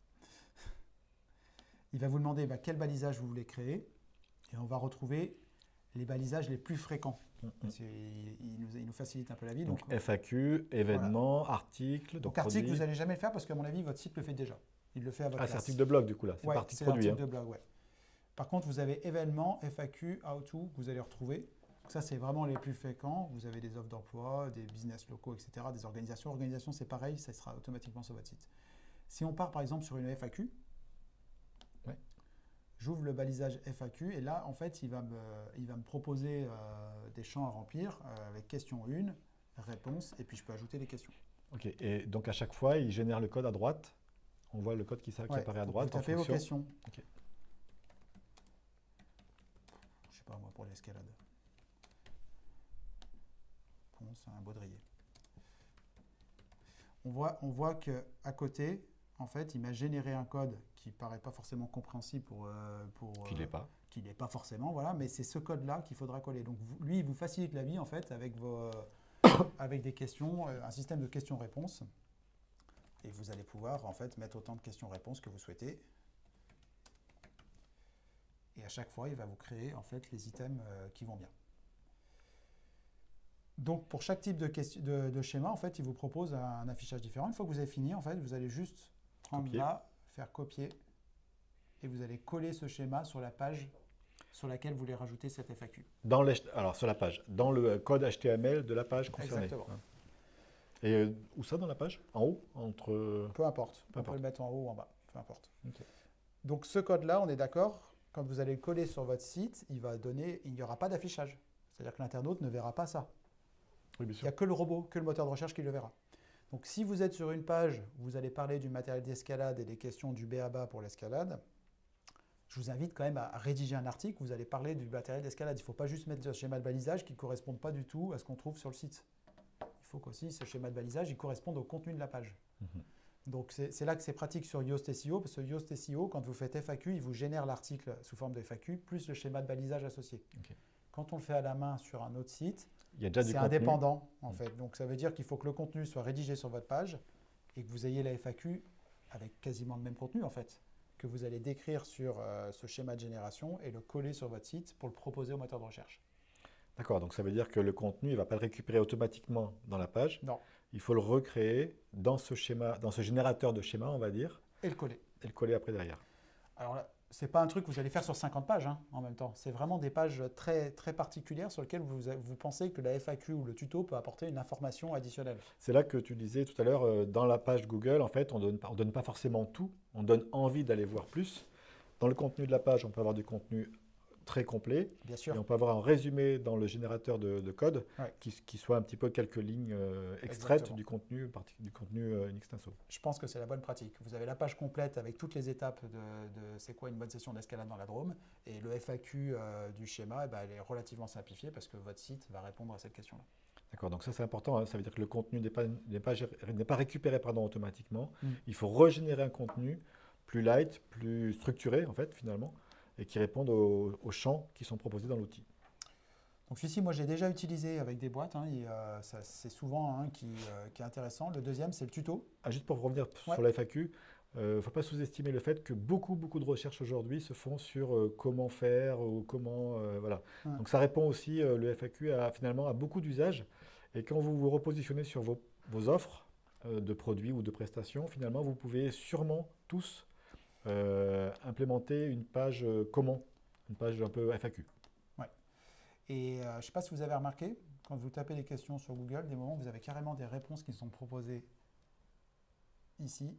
Il va vous demander bah, quel balisage vous voulez créer et on va retrouver les balisages les plus fréquents. Mm, mm. Parce qu'il- il, nous, il nous facilite un peu la vie. Donc, Donc, F A Q, événements, articles. donc Donc article, produits. vous n'allez jamais le faire parce qu'à mon avis, votre site le fait déjà. Il le fait à votre Ah, c'est place. article de blog du coup là. C'est Ouais, pas article c'est produit. article hein. de blog, ouais. Par contre, vous avez événements, F A Q, how to, que vous allez retrouver. Donc ça, c'est vraiment les plus fréquents. Vous avez des offres d'emploi, des business locaux, et cetera, des organisations. Organisations, c'est pareil, ça sera automatiquement sur votre site. Si on part par exemple sur une F A Q, Ouais. j'ouvre le balisage F A Q et là, en fait, il va me, il va me proposer euh, des champs à remplir euh, avec question un, réponse, et puis je peux ajouter les questions. Ok. Et donc à chaque fois, il génère le code à droite. On voit le code qui, s'a- qui Ouais, apparaît à donc droite vous en tapez vos fonction. questions. Ok. Je sais pas moi pour l'escalade. Ponce, un baudrier. On voit, on voit qu'à côté, en fait, il m'a généré un code qui paraît pas forcément compréhensible pour... euh, pour Qu'il euh, n'est pas. Qui n'est pas forcément, voilà, mais c'est ce code-là qu'il faudra coller. Donc vous- lui, il vous facilite la vie en fait avec, vos, avec des questions, euh, un système de questions-réponses. Et vous allez pouvoir en fait mettre autant de questions-réponses que vous souhaitez. Et à chaque fois, il va vous créer en fait les items euh, qui vont bien. Donc pour chaque type de, question, de, de schéma, en fait, il vous propose un affichage différent. Une fois que vous avez fini, en fait, vous allez juste prendre Copier. là, faire copier, et vous allez coller ce schéma sur la page sur laquelle vous voulez rajouter cette F A Q. Dans les, alors sur la page, dans le code H T M L de la page concernée. Exactement. Hein. Et euh, où ça dans la page? En haut? Entre. Peu importe, Peu on peut importe. le mettre en haut ou en bas, peu importe. Ok. Donc ce code-là, on est d'accord, quand vous allez le coller sur votre site, il va donner, il n'y aura pas d'affichage. C'est-à-dire que l'internaute ne verra pas ça. Oui, bien Il n'y sûr. a que le robot, que le moteur de recherche qui le verra. Donc si vous êtes sur une page, vous allez parler du matériel d'escalade et des questions du B A B A pour l'escalade, je vous invite quand même à rédiger un article où vous allez parler du matériel d'escalade. Il ne faut pas juste mettre ce schéma de balisage qui ne correspond pas du tout à ce qu'on trouve sur le site. Il faut qu'aussi ce schéma de balisage il corresponde au contenu de la page. Mhm. Donc c'est c'est là que c'est pratique sur Yoast S E O, parce que Yoast S E O, quand vous faites F A Q, il vous génère l'article sous forme de F A Q, plus le schéma de balisage associé. Ok. Quand on le fait à la main sur un autre site, Il y a déjà du c'est contenu. indépendant en Mm. fait. Donc ça veut dire qu'il faut que le contenu soit rédigé sur votre page et que vous ayez la F A Q avec quasiment le même contenu en fait, que vous allez décrire sur euh, ce schéma de génération et le coller sur votre site pour le proposer au moteur de recherche. D'accord, donc ça veut dire que le contenu, il ne va pas le récupérer automatiquement dans la page. Non. Il faut le recréer dans ce schéma, dans ce générateur de schéma, on va dire, Et le coller. et le coller après derrière. Alors là, c'est pas un truc que vous allez faire sur cinquante pages hein, en même temps. C'est vraiment des pages très, très particulières sur lesquelles vous, vous pensez que la F A Q ou le tuto peut apporter une information additionnelle. C'est là que tu disais tout à l'heure, euh, dans la page Google, en fait, on donne, pas- on donne pas forcément tout, on donne envie d'aller voir plus. Dans le contenu de la page, on peut avoir du contenu très complet. Bien sûr. Et on peut avoir un résumé dans le générateur de, de code Ouais. qui, qui soit un petit peu quelques lignes euh, extraites Exactement. du contenu, parti- du contenu euh, in extenso. Je pense que c'est la bonne pratique. Vous avez la page complète avec toutes les étapes de, de c'est quoi une bonne session d'escalade dans la Drôme. Et le F A Q euh, du schéma, eh ben, elle est relativement simplifiée parce que votre site va répondre à cette question-là. D'accord, donc ça c'est important, hein. Ça veut dire que le contenu n'est pas, n'est pas, géré- n'est pas récupéré pardon, automatiquement. Mm. Il faut régénérer un contenu plus light, plus structuré en fait finalement, et qui réponde aux, aux champs qui sont proposés dans l'outil. Donc celui-ci, moi j'ai déjà utilisé avec des boîtes, hein, et, euh, ça, c'est souvent un qui, euh, qui est intéressant. Le deuxième, c'est le tuto. Ah, juste pour revenir Ouais. sur la F A Q, il ne faut pas sous-estimer le fait que beaucoup, beaucoup de recherches aujourd'hui se font sur euh, comment faire ou comment. euh, voilà. Ouais. Donc ça répond aussi, euh, le F A Q, à, finalement à beaucoup d'usages. Et quand vous vous repositionnez sur vos, vos offres euh, de produits ou de prestations, finalement, vous pouvez sûrement tous euh, implémenter une page euh, comment, une page un peu F A Q. Et euh, je ne sais pas si vous avez remarqué, quand vous tapez les questions sur Google, des moments où vous avez carrément des réponses qui sont proposées ici.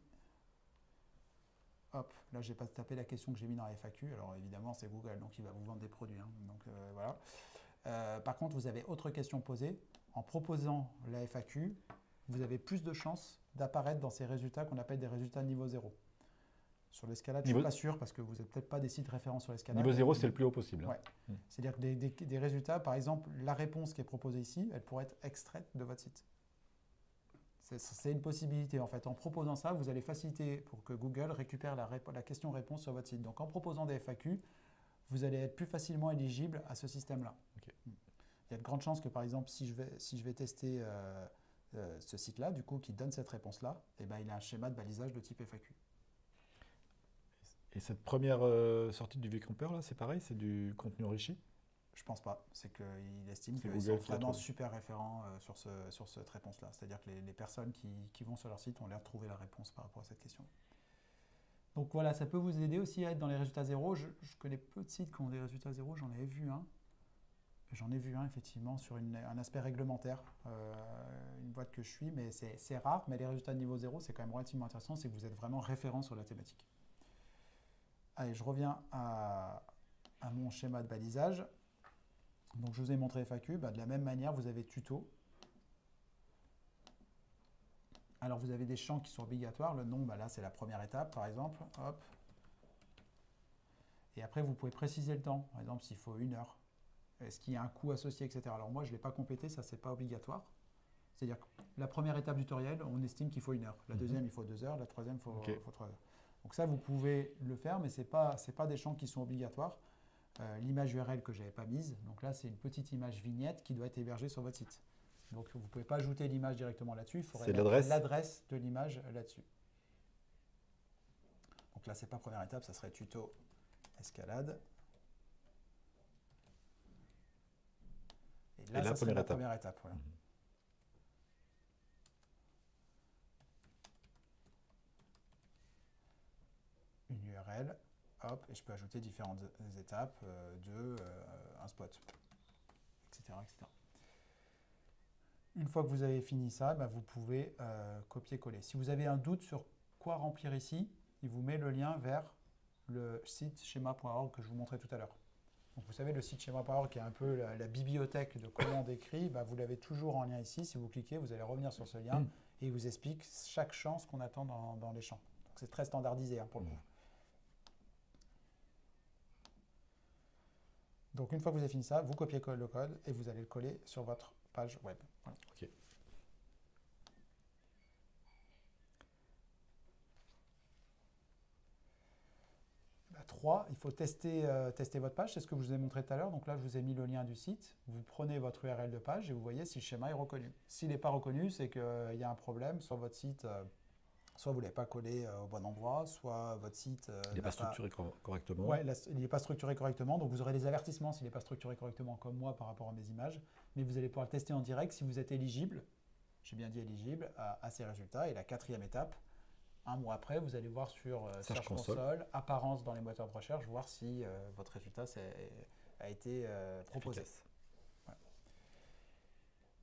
Hop, là j'ai pas tapé la question que j'ai mis dans la F A Q. Alors évidemment c'est Google, donc il va vous vendre des produits. Hein. Donc euh, voilà. Euh, par contre, vous avez autre question posée. En proposant la F A Q, vous avez plus de chances d'apparaître dans ces résultats qu'on appelle des résultats niveau zéro. Sur l'escalade, je ne Niveau- suis pas sûr parce que vous n'êtes peut-être pas des sites référents sur l'escalade. Niveau zéro, c'est le plus haut possible. hein. Ouais. C'est-à-dire que des, des- des résultats, par exemple, la réponse qui est proposée ici, elle pourrait être extraite de votre site. C'est- C'est une possibilité en fait. En proposant ça, vous allez faciliter pour que Google récupère la, rép- la question-réponse sur votre site. Donc en proposant des F A Q, vous allez être plus facilement éligible à ce système-là. Ok. Il y a de grandes chances que par exemple, si je vais, si je vais tester euh, euh, ce site-là, du coup, qui donne cette réponse-là, eh ben, il a un schéma de balisage de type F A Q. Et cette première euh, sortie du vComper, là, c'est pareil, c'est du contenu enrichi. Je pense pas. C'est qu'il estime C'est qu'ils Google sont qui l'a vraiment trouvé. super référents euh, sur, ce, sur cette réponse-là. C'est-à-dire que les, les personnes qui, qui vont sur leur site ont l'air de trouver la réponse par rapport à cette question. Donc voilà, ça peut vous aider aussi à être dans les résultats zéro. Je, je connais peu de sites qui ont des résultats zéro. J'en avais vu un. J'en ai vu un effectivement sur une- un aspect réglementaire, euh, une boîte que je suis, mais c'est c'est rare. Mais les résultats de niveau zéro, c'est quand même relativement intéressant. C'est que vous êtes vraiment référent sur la thématique. Allez, je reviens à, à mon schéma de balisage. Donc je vous ai montré F A Q, bah, de la même manière vous avez tuto. Alors vous avez des champs qui sont obligatoires, le nom, bah, là c'est la première étape par exemple, hop. Et après vous pouvez préciser le temps, par exemple s'il faut une heure, est-ce qu'il y a un coût associé, et cetera. Alors moi je ne l'ai pas complété, ça c'est pas obligatoire. C'est-à-dire que la première étape du tutoriel, on estime qu'il faut une heure, la deuxième il faut deux heures, la troisième il faut, Ok. faut trois heures. Donc ça vous pouvez le faire, mais ce n'est pas, c'est pas des champs qui sont obligatoires. Euh, l'image U R L que je n'avais pas mise. Donc là, c'est une petite image vignette qui doit être hébergée sur votre site. Donc vous ne pouvez pas ajouter l'image directement là-dessus, il faudrait C'est mettre l'adresse. l'adresse de l'image là-dessus. Donc là, c'est pas première étape, ça serait tuto escalade. Et là, Et la ça serait première la étape. première étape. Voilà. Mhm. Une U R L, hop, et je peux ajouter différentes étapes euh, de euh, un spot, et cetera, et cetera. Une fois que vous avez fini ça, bah, vous pouvez euh, copier-coller. Si vous avez un doute sur quoi remplir ici, il vous met le lien vers le site schéma point org que je vous montrais tout à l'heure. Donc vous savez, le site schéma point org qui est un peu la, la bibliothèque de comment on décrit, bah, vous l'avez toujours en lien ici. Si vous cliquez, vous allez revenir sur ce lien et il vous explique chaque champ ce qu'on attend dans, dans les champs. Donc c'est très standardisé hein, pour le coup. Donc une fois que vous avez fini ça, vous copiez le code et vous allez le coller sur votre page web. Voilà. Ok. Bah, trois, il faut tester, euh, tester votre page, c'est ce que je vous ai montré tout à l'heure. Donc là, je vous ai mis le lien du site. Vous prenez votre U R L de page et vous voyez si le schéma est reconnu. S'il n'est pas reconnu, c'est qu'il y a un problème sur votre site. Euh, soit vous ne l'avez pas collé euh, au bon endroit, soit votre site euh, Il n'est n'a pas structuré cor- correctement. Ouais, là, il n'est pas structuré correctement, donc vous aurez des avertissements s'il n'est pas structuré correctement, comme moi par rapport à mes images. Mais vous allez pouvoir le tester en direct si vous êtes éligible, j'ai bien dit éligible, à, à ces résultats. Et la quatrième étape, un mois après, vous allez voir sur euh, Search Search Console. Console, apparence dans les moteurs de recherche, voir si euh, votre résultat c'est- a été euh, proposé. Efficace.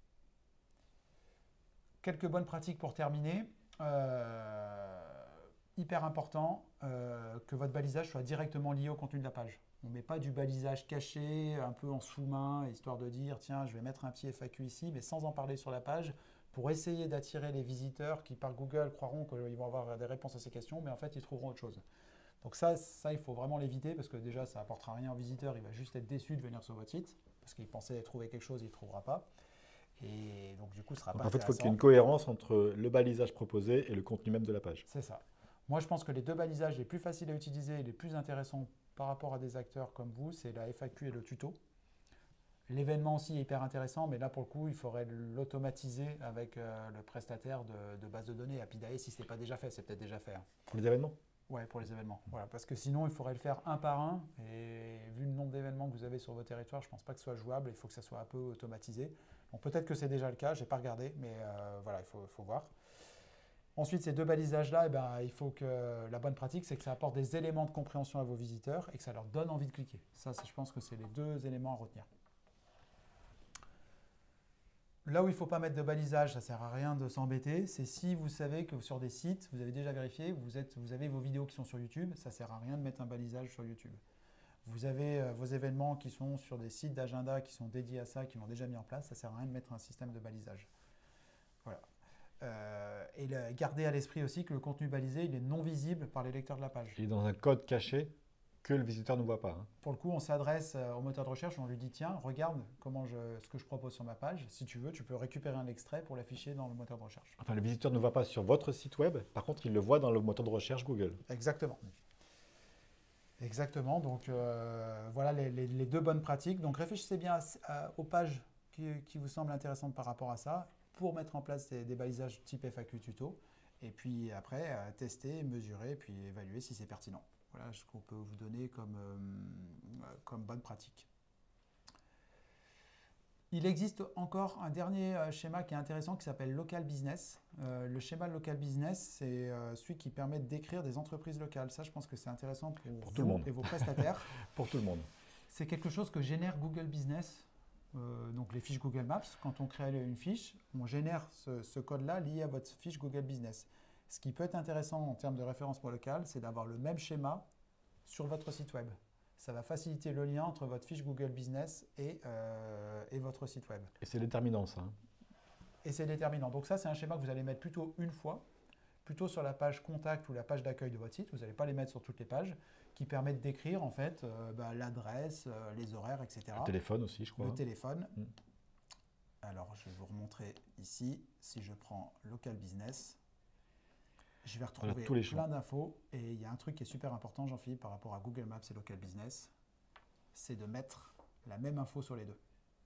Quelques bonnes pratiques pour terminer. Euh, hyper important euh, que votre balisage soit directement lié au contenu de la page. On ne met pas du balisage caché, un peu en sous-main, histoire de dire, tiens, je vais mettre un petit F A Q ici, mais sans en parler sur la page, pour essayer d'attirer les visiteurs qui, par Google, croiront qu'ils vont avoir des réponses à ces questions, mais en fait, ils trouveront autre chose. Donc ça, ça il faut vraiment l'éviter, parce que déjà, ça n'apportera rien au visiteur, il va juste être déçu de venir sur votre site, parce qu'il pensait trouver quelque chose, il ne trouvera pas. Et donc, du coup, ce sera Donc, pas en fait, il faut intéressant. qu'il y ait une cohérence entre le balisage proposé et le contenu même de la page. C'est ça. Moi, je pense que les deux balisages les plus faciles à utiliser et les plus intéressants par rapport à des acteurs comme vous, c'est la F A Q et le tuto. L'événement aussi est hyper intéressant, mais là, pour le coup, il faudrait l'automatiser avec euh, le prestataire de, de base de données, Apidae, si ce n'est pas déjà fait. C'est peut-être déjà fait. Hein. Pour les événements? Ouais, pour les événements. Voilà, parce que sinon, il faudrait le faire un par un. Et vu le nombre d'événements que vous avez sur votre territoire, je ne pense pas que ce soit jouable. Il faut que ça soit un peu automatisé. Donc peut-être que c'est déjà le cas, je n'ai pas regardé, mais euh, voilà, il faut, faut voir. Ensuite, ces deux balisages-là, eh ben, il faut que la bonne pratique, c'est que ça apporte des éléments de compréhension à vos visiteurs et que ça leur donne envie de cliquer. Ça, je pense que c'est les deux éléments à retenir. Là où il ne faut pas mettre de balisage, ça ne sert à rien de s'embêter, c'est si vous savez que sur des sites, vous avez déjà vérifié, vous, êtes, vous avez vos vidéos qui sont sur YouTube, ça ne sert à rien de mettre un balisage sur YouTube. Vous avez euh, vos événements qui sont sur des sites d'agenda qui sont dédiés à ça, qui l'ont déjà mis en place, ça ne sert à rien de mettre un système de balisage. Voilà. Euh, et le, gardez à l'esprit aussi que le contenu balisé, il est non visible par les lecteurs de la page. Il est dans un code caché que le visiteur ne voit pas. Hein. Pour le coup, on s'adresse au moteur de recherche, on lui dit tiens, regarde comment je, ce que je propose sur ma page. Si tu veux, tu peux récupérer un extrait pour l'afficher dans le moteur de recherche. Enfin, le visiteur ne voit pas sur votre site web, par contre, il le voit dans le moteur de recherche Google. Exactement. Exactement. Donc, euh, voilà les, les, les deux bonnes pratiques. Donc, réfléchissez bien à, à, aux pages qui, qui vous semblent intéressantes par rapport à ça pour mettre en place des, des balisages type F A Q tuto. Et puis après, euh, tester, mesurer, puis évaluer si c'est pertinent. Voilà ce qu'on peut vous donner comme, euh, comme bonne pratique. Il existe encore un dernier euh, schéma qui est intéressant qui s'appelle Local Business. Euh, le schéma Local Business, c'est euh, celui qui permet de décrire des entreprises locales. Ça, je pense que c'est intéressant pour, pour vous tout le monde. Et vos prestataires. Pour tout le monde. C'est quelque chose que génère Google Business, euh, donc les fiches Google Maps. Quand on crée une fiche, on génère ce, ce code-là lié à votre fiche Google Business. Ce qui peut être intéressant en termes de référencement local, c'est d'avoir le même schéma sur votre site web. Ça va faciliter le lien entre votre fiche Google Business et, euh, et votre site web. Et c'est déterminant, ça. Hein. Et c'est déterminant. Donc ça, c'est un schéma que vous allez mettre plutôt une fois, plutôt sur la page contact ou la page d'accueil de votre site. Vous n'allez pas les mettre sur toutes les pages, qui permettent d'écrire en fait euh, bah, l'adresse, euh, les horaires, et cetera. Le téléphone aussi, je crois. Le téléphone. Mm. Alors, je vais vous remontrer ici. Si je prends Local Business, je vais retrouver voilà, tous les plein d'infos. Et il y a un truc qui est super important, Jean-Philippe, par rapport à Google Maps et Local Business, c'est de mettre la même info sur les deux.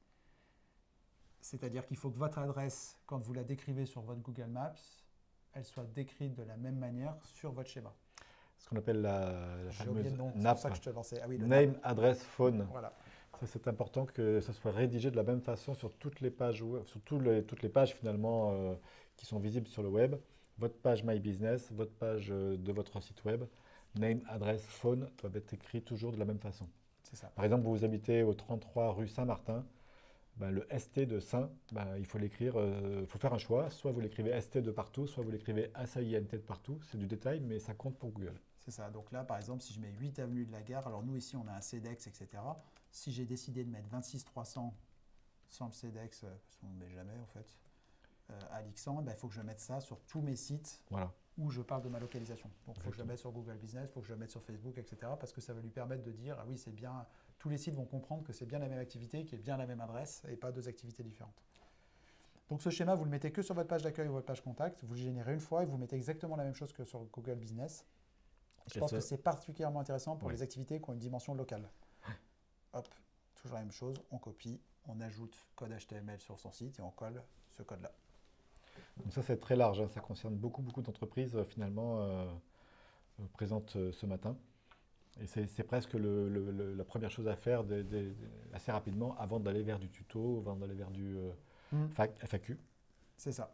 C'est-à-dire qu'il faut que votre adresse, quand vous la décrivez sur votre Google Maps, elle soit décrite de la même manière sur votre schéma. Ce qu'on appelle la, la J'ai fameuse oublié le nom, c'est N A pour ça P. que je te lançais. Ah oui, le Name, N A P. Address, Phone. Voilà. Ça, c'est important que ça soit rédigé de la même façon sur toutes les pages, web, sur tout les, toutes les pages finalement euh, qui sont visibles sur le web. Votre page My Business, votre page euh, de votre site web, name, adresse, phone doivent être écrits toujours de la même façon. C'est ça. Par exemple, vous habitez au trente-trois rue Saint-Martin, ben, le S T de Saint, ben, il faut l'écrire, il euh, faut faire un choix. Soit vous l'écrivez S T de partout, soit vous l'écrivez S A I N T de partout. C'est du détail, mais ça compte pour Google. C'est ça. Donc là, par exemple, si je mets huit avenue de la Gare, alors nous ici, on a un C E D E X, et cetera. Si j'ai décidé de mettre vingt-six trois cents sans le C E D E X, parce qu'on ne le met jamais en fait, euh, à Alixandre, ben, il faut que je mette ça sur tous mes sites voilà. où je parle de ma localisation. Donc il faut que je le mette sur Google Business, il faut que je le mette sur Facebook, et cetera. Parce que ça va lui permettre de dire, ah oui, c'est bien, tous les sites vont comprendre que c'est bien la même activité, qui est bien la même adresse et pas deux activités différentes. Donc ce schéma, vous le mettez que sur votre page d'accueil ou votre page contact, vous le générez une fois et vous mettez exactement la même chose que sur Google Business. Je et pense ça... que c'est particulièrement intéressant pour oui. les activités qui ont une dimension locale. Hop, toujours la même chose, on copie, on ajoute code H T M L sur son site et on colle ce code-là. Donc ça, c'est très large, hein. Ça concerne beaucoup, beaucoup d'entreprises euh, finalement euh, euh, présentes euh, ce matin. Et c'est presque le, le, le, la première chose à faire de, de, de, assez rapidement avant d'aller vers du tuto, avant d'aller vers du euh, mmh. F A Q. C'est ça.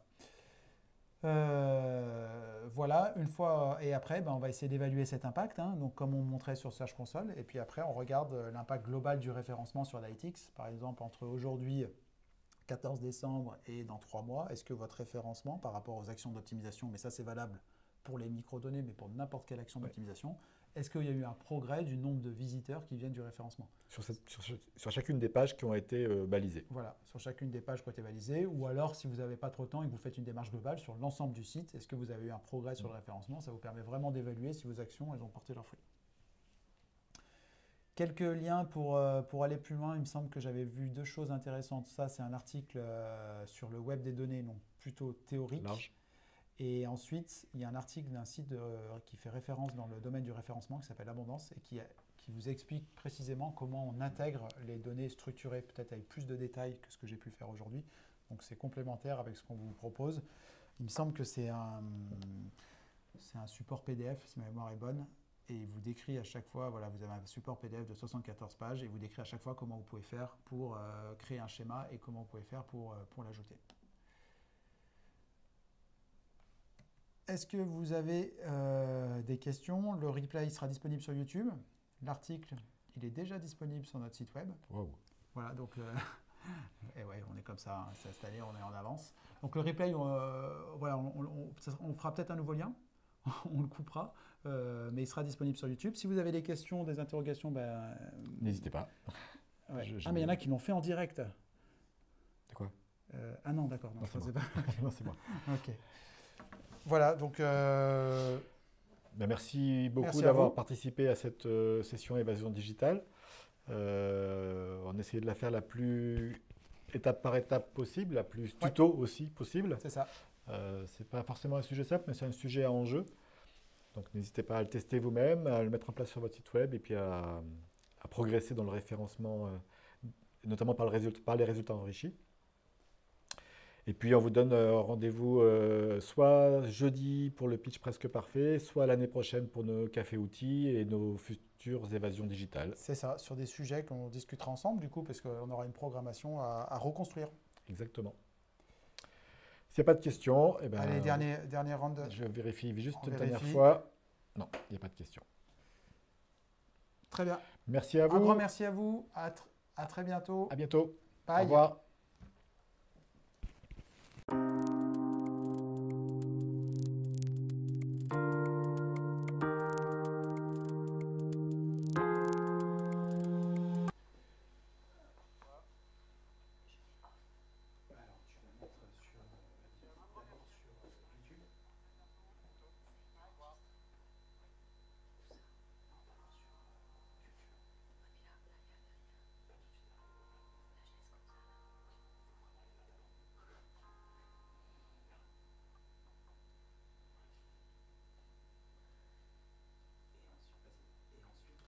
Euh, voilà, une fois et après, ben, on va essayer d'évaluer cet impact, hein, donc comme on montrait sur Search Console, et puis après on regarde l'impact global du référencement sur Lytics, par exemple entre aujourd'hui quatorze décembre et dans trois mois, est-ce que votre référencement par rapport aux actions d'optimisation, mais ça c'est valable pour les microdonnées, mais pour n'importe quelle action Ouais. d'optimisation. Est-ce qu'il y a eu un progrès du nombre de visiteurs qui viennent du référencement? Sur, cette- sur, ch- sur chacune des pages qui ont été euh, balisées. Voilà, sur chacune des pages qui ont été balisées. Ou alors, si vous n'avez pas trop de temps et que vous faites une démarche globale sur l'ensemble du site, est-ce que vous avez eu un progrès sur le référencement? Ça vous permet vraiment d'évaluer si vos actions elles ont porté leurs fruits. Quelques liens pour, euh, pour aller plus loin. Il me semble que j'avais vu deux choses intéressantes. Ça, c'est un article euh, sur le web des données, donc plutôt théorique. Large. Et ensuite, il y a un article d'un site de- qui fait référence dans le domaine du référencement qui s'appelle Abondance et qui, qui vous explique précisément comment on intègre les données structurées, peut-être avec plus de détails que ce que j'ai pu faire aujourd'hui. Donc c'est complémentaire avec ce qu'on vous propose. Il me semble que c'est un, c'est un support P D F, si ma mémoire est bonne, et il vous décrit à chaque fois, voilà, vous avez un support P D F de soixante-quatorze pages, et il vous décrit à chaque fois comment vous pouvez faire pour euh, créer un schéma et comment vous pouvez faire pour, euh, pour l'ajouter. Est-ce que vous avez euh, des questions? Le replay sera disponible sur YouTube. L'article, il est déjà disponible sur notre site web. Wow. Voilà, donc, euh, et ouais, on est comme ça, hein, cette année, on est en avance. Donc le replay, on, euh, voilà, on, on- ça- on fera peut-être un nouveau lien, on le coupera, euh, mais il sera disponible sur YouTube. Si vous avez des questions, des interrogations, ben, N'hésitez pas. ouais. Je- je- Ah, mais il y en a qui l'ont fait en direct. C'est quoi? Euh, ah non, d'accord, non, Non, ça, c'est c'est moi. pas. Non, c'est moi. Ok. Voilà, donc euh, Ben, merci beaucoup Merci à d'avoir vous. participé à cette euh, session évasion digitale. Euh, on essayait de la faire la plus étape par étape possible, la plus Ouais. tuto aussi possible. c'est ça. Euh, c'est pas forcément un sujet simple, mais c'est un sujet à enjeu. Donc n'hésitez pas à le tester vous-même, à le mettre en place sur votre site web et puis à, à progresser dans le référencement, euh, notamment par, le résultat- par les résultats enrichis. Et puis on vous donne euh, rendez-vous euh, soit jeudi pour le pitch presque parfait, soit l'année prochaine pour nos cafés outils et nos futures évasions digitales. C'est ça, sur des sujets qu'on discutera ensemble, du coup, parce qu'on aura une programmation à, à reconstruire. Exactement. S'il n'y a pas de questions, eh ben, Allez, dernier, dernier round. de- je vérifie juste On une dernière vérifie. fois. Non, il n'y a pas de questions. Très bien. Merci à Un vous. grand merci à vous. À, tr- à très bientôt. À bientôt. Au Bye. revoir.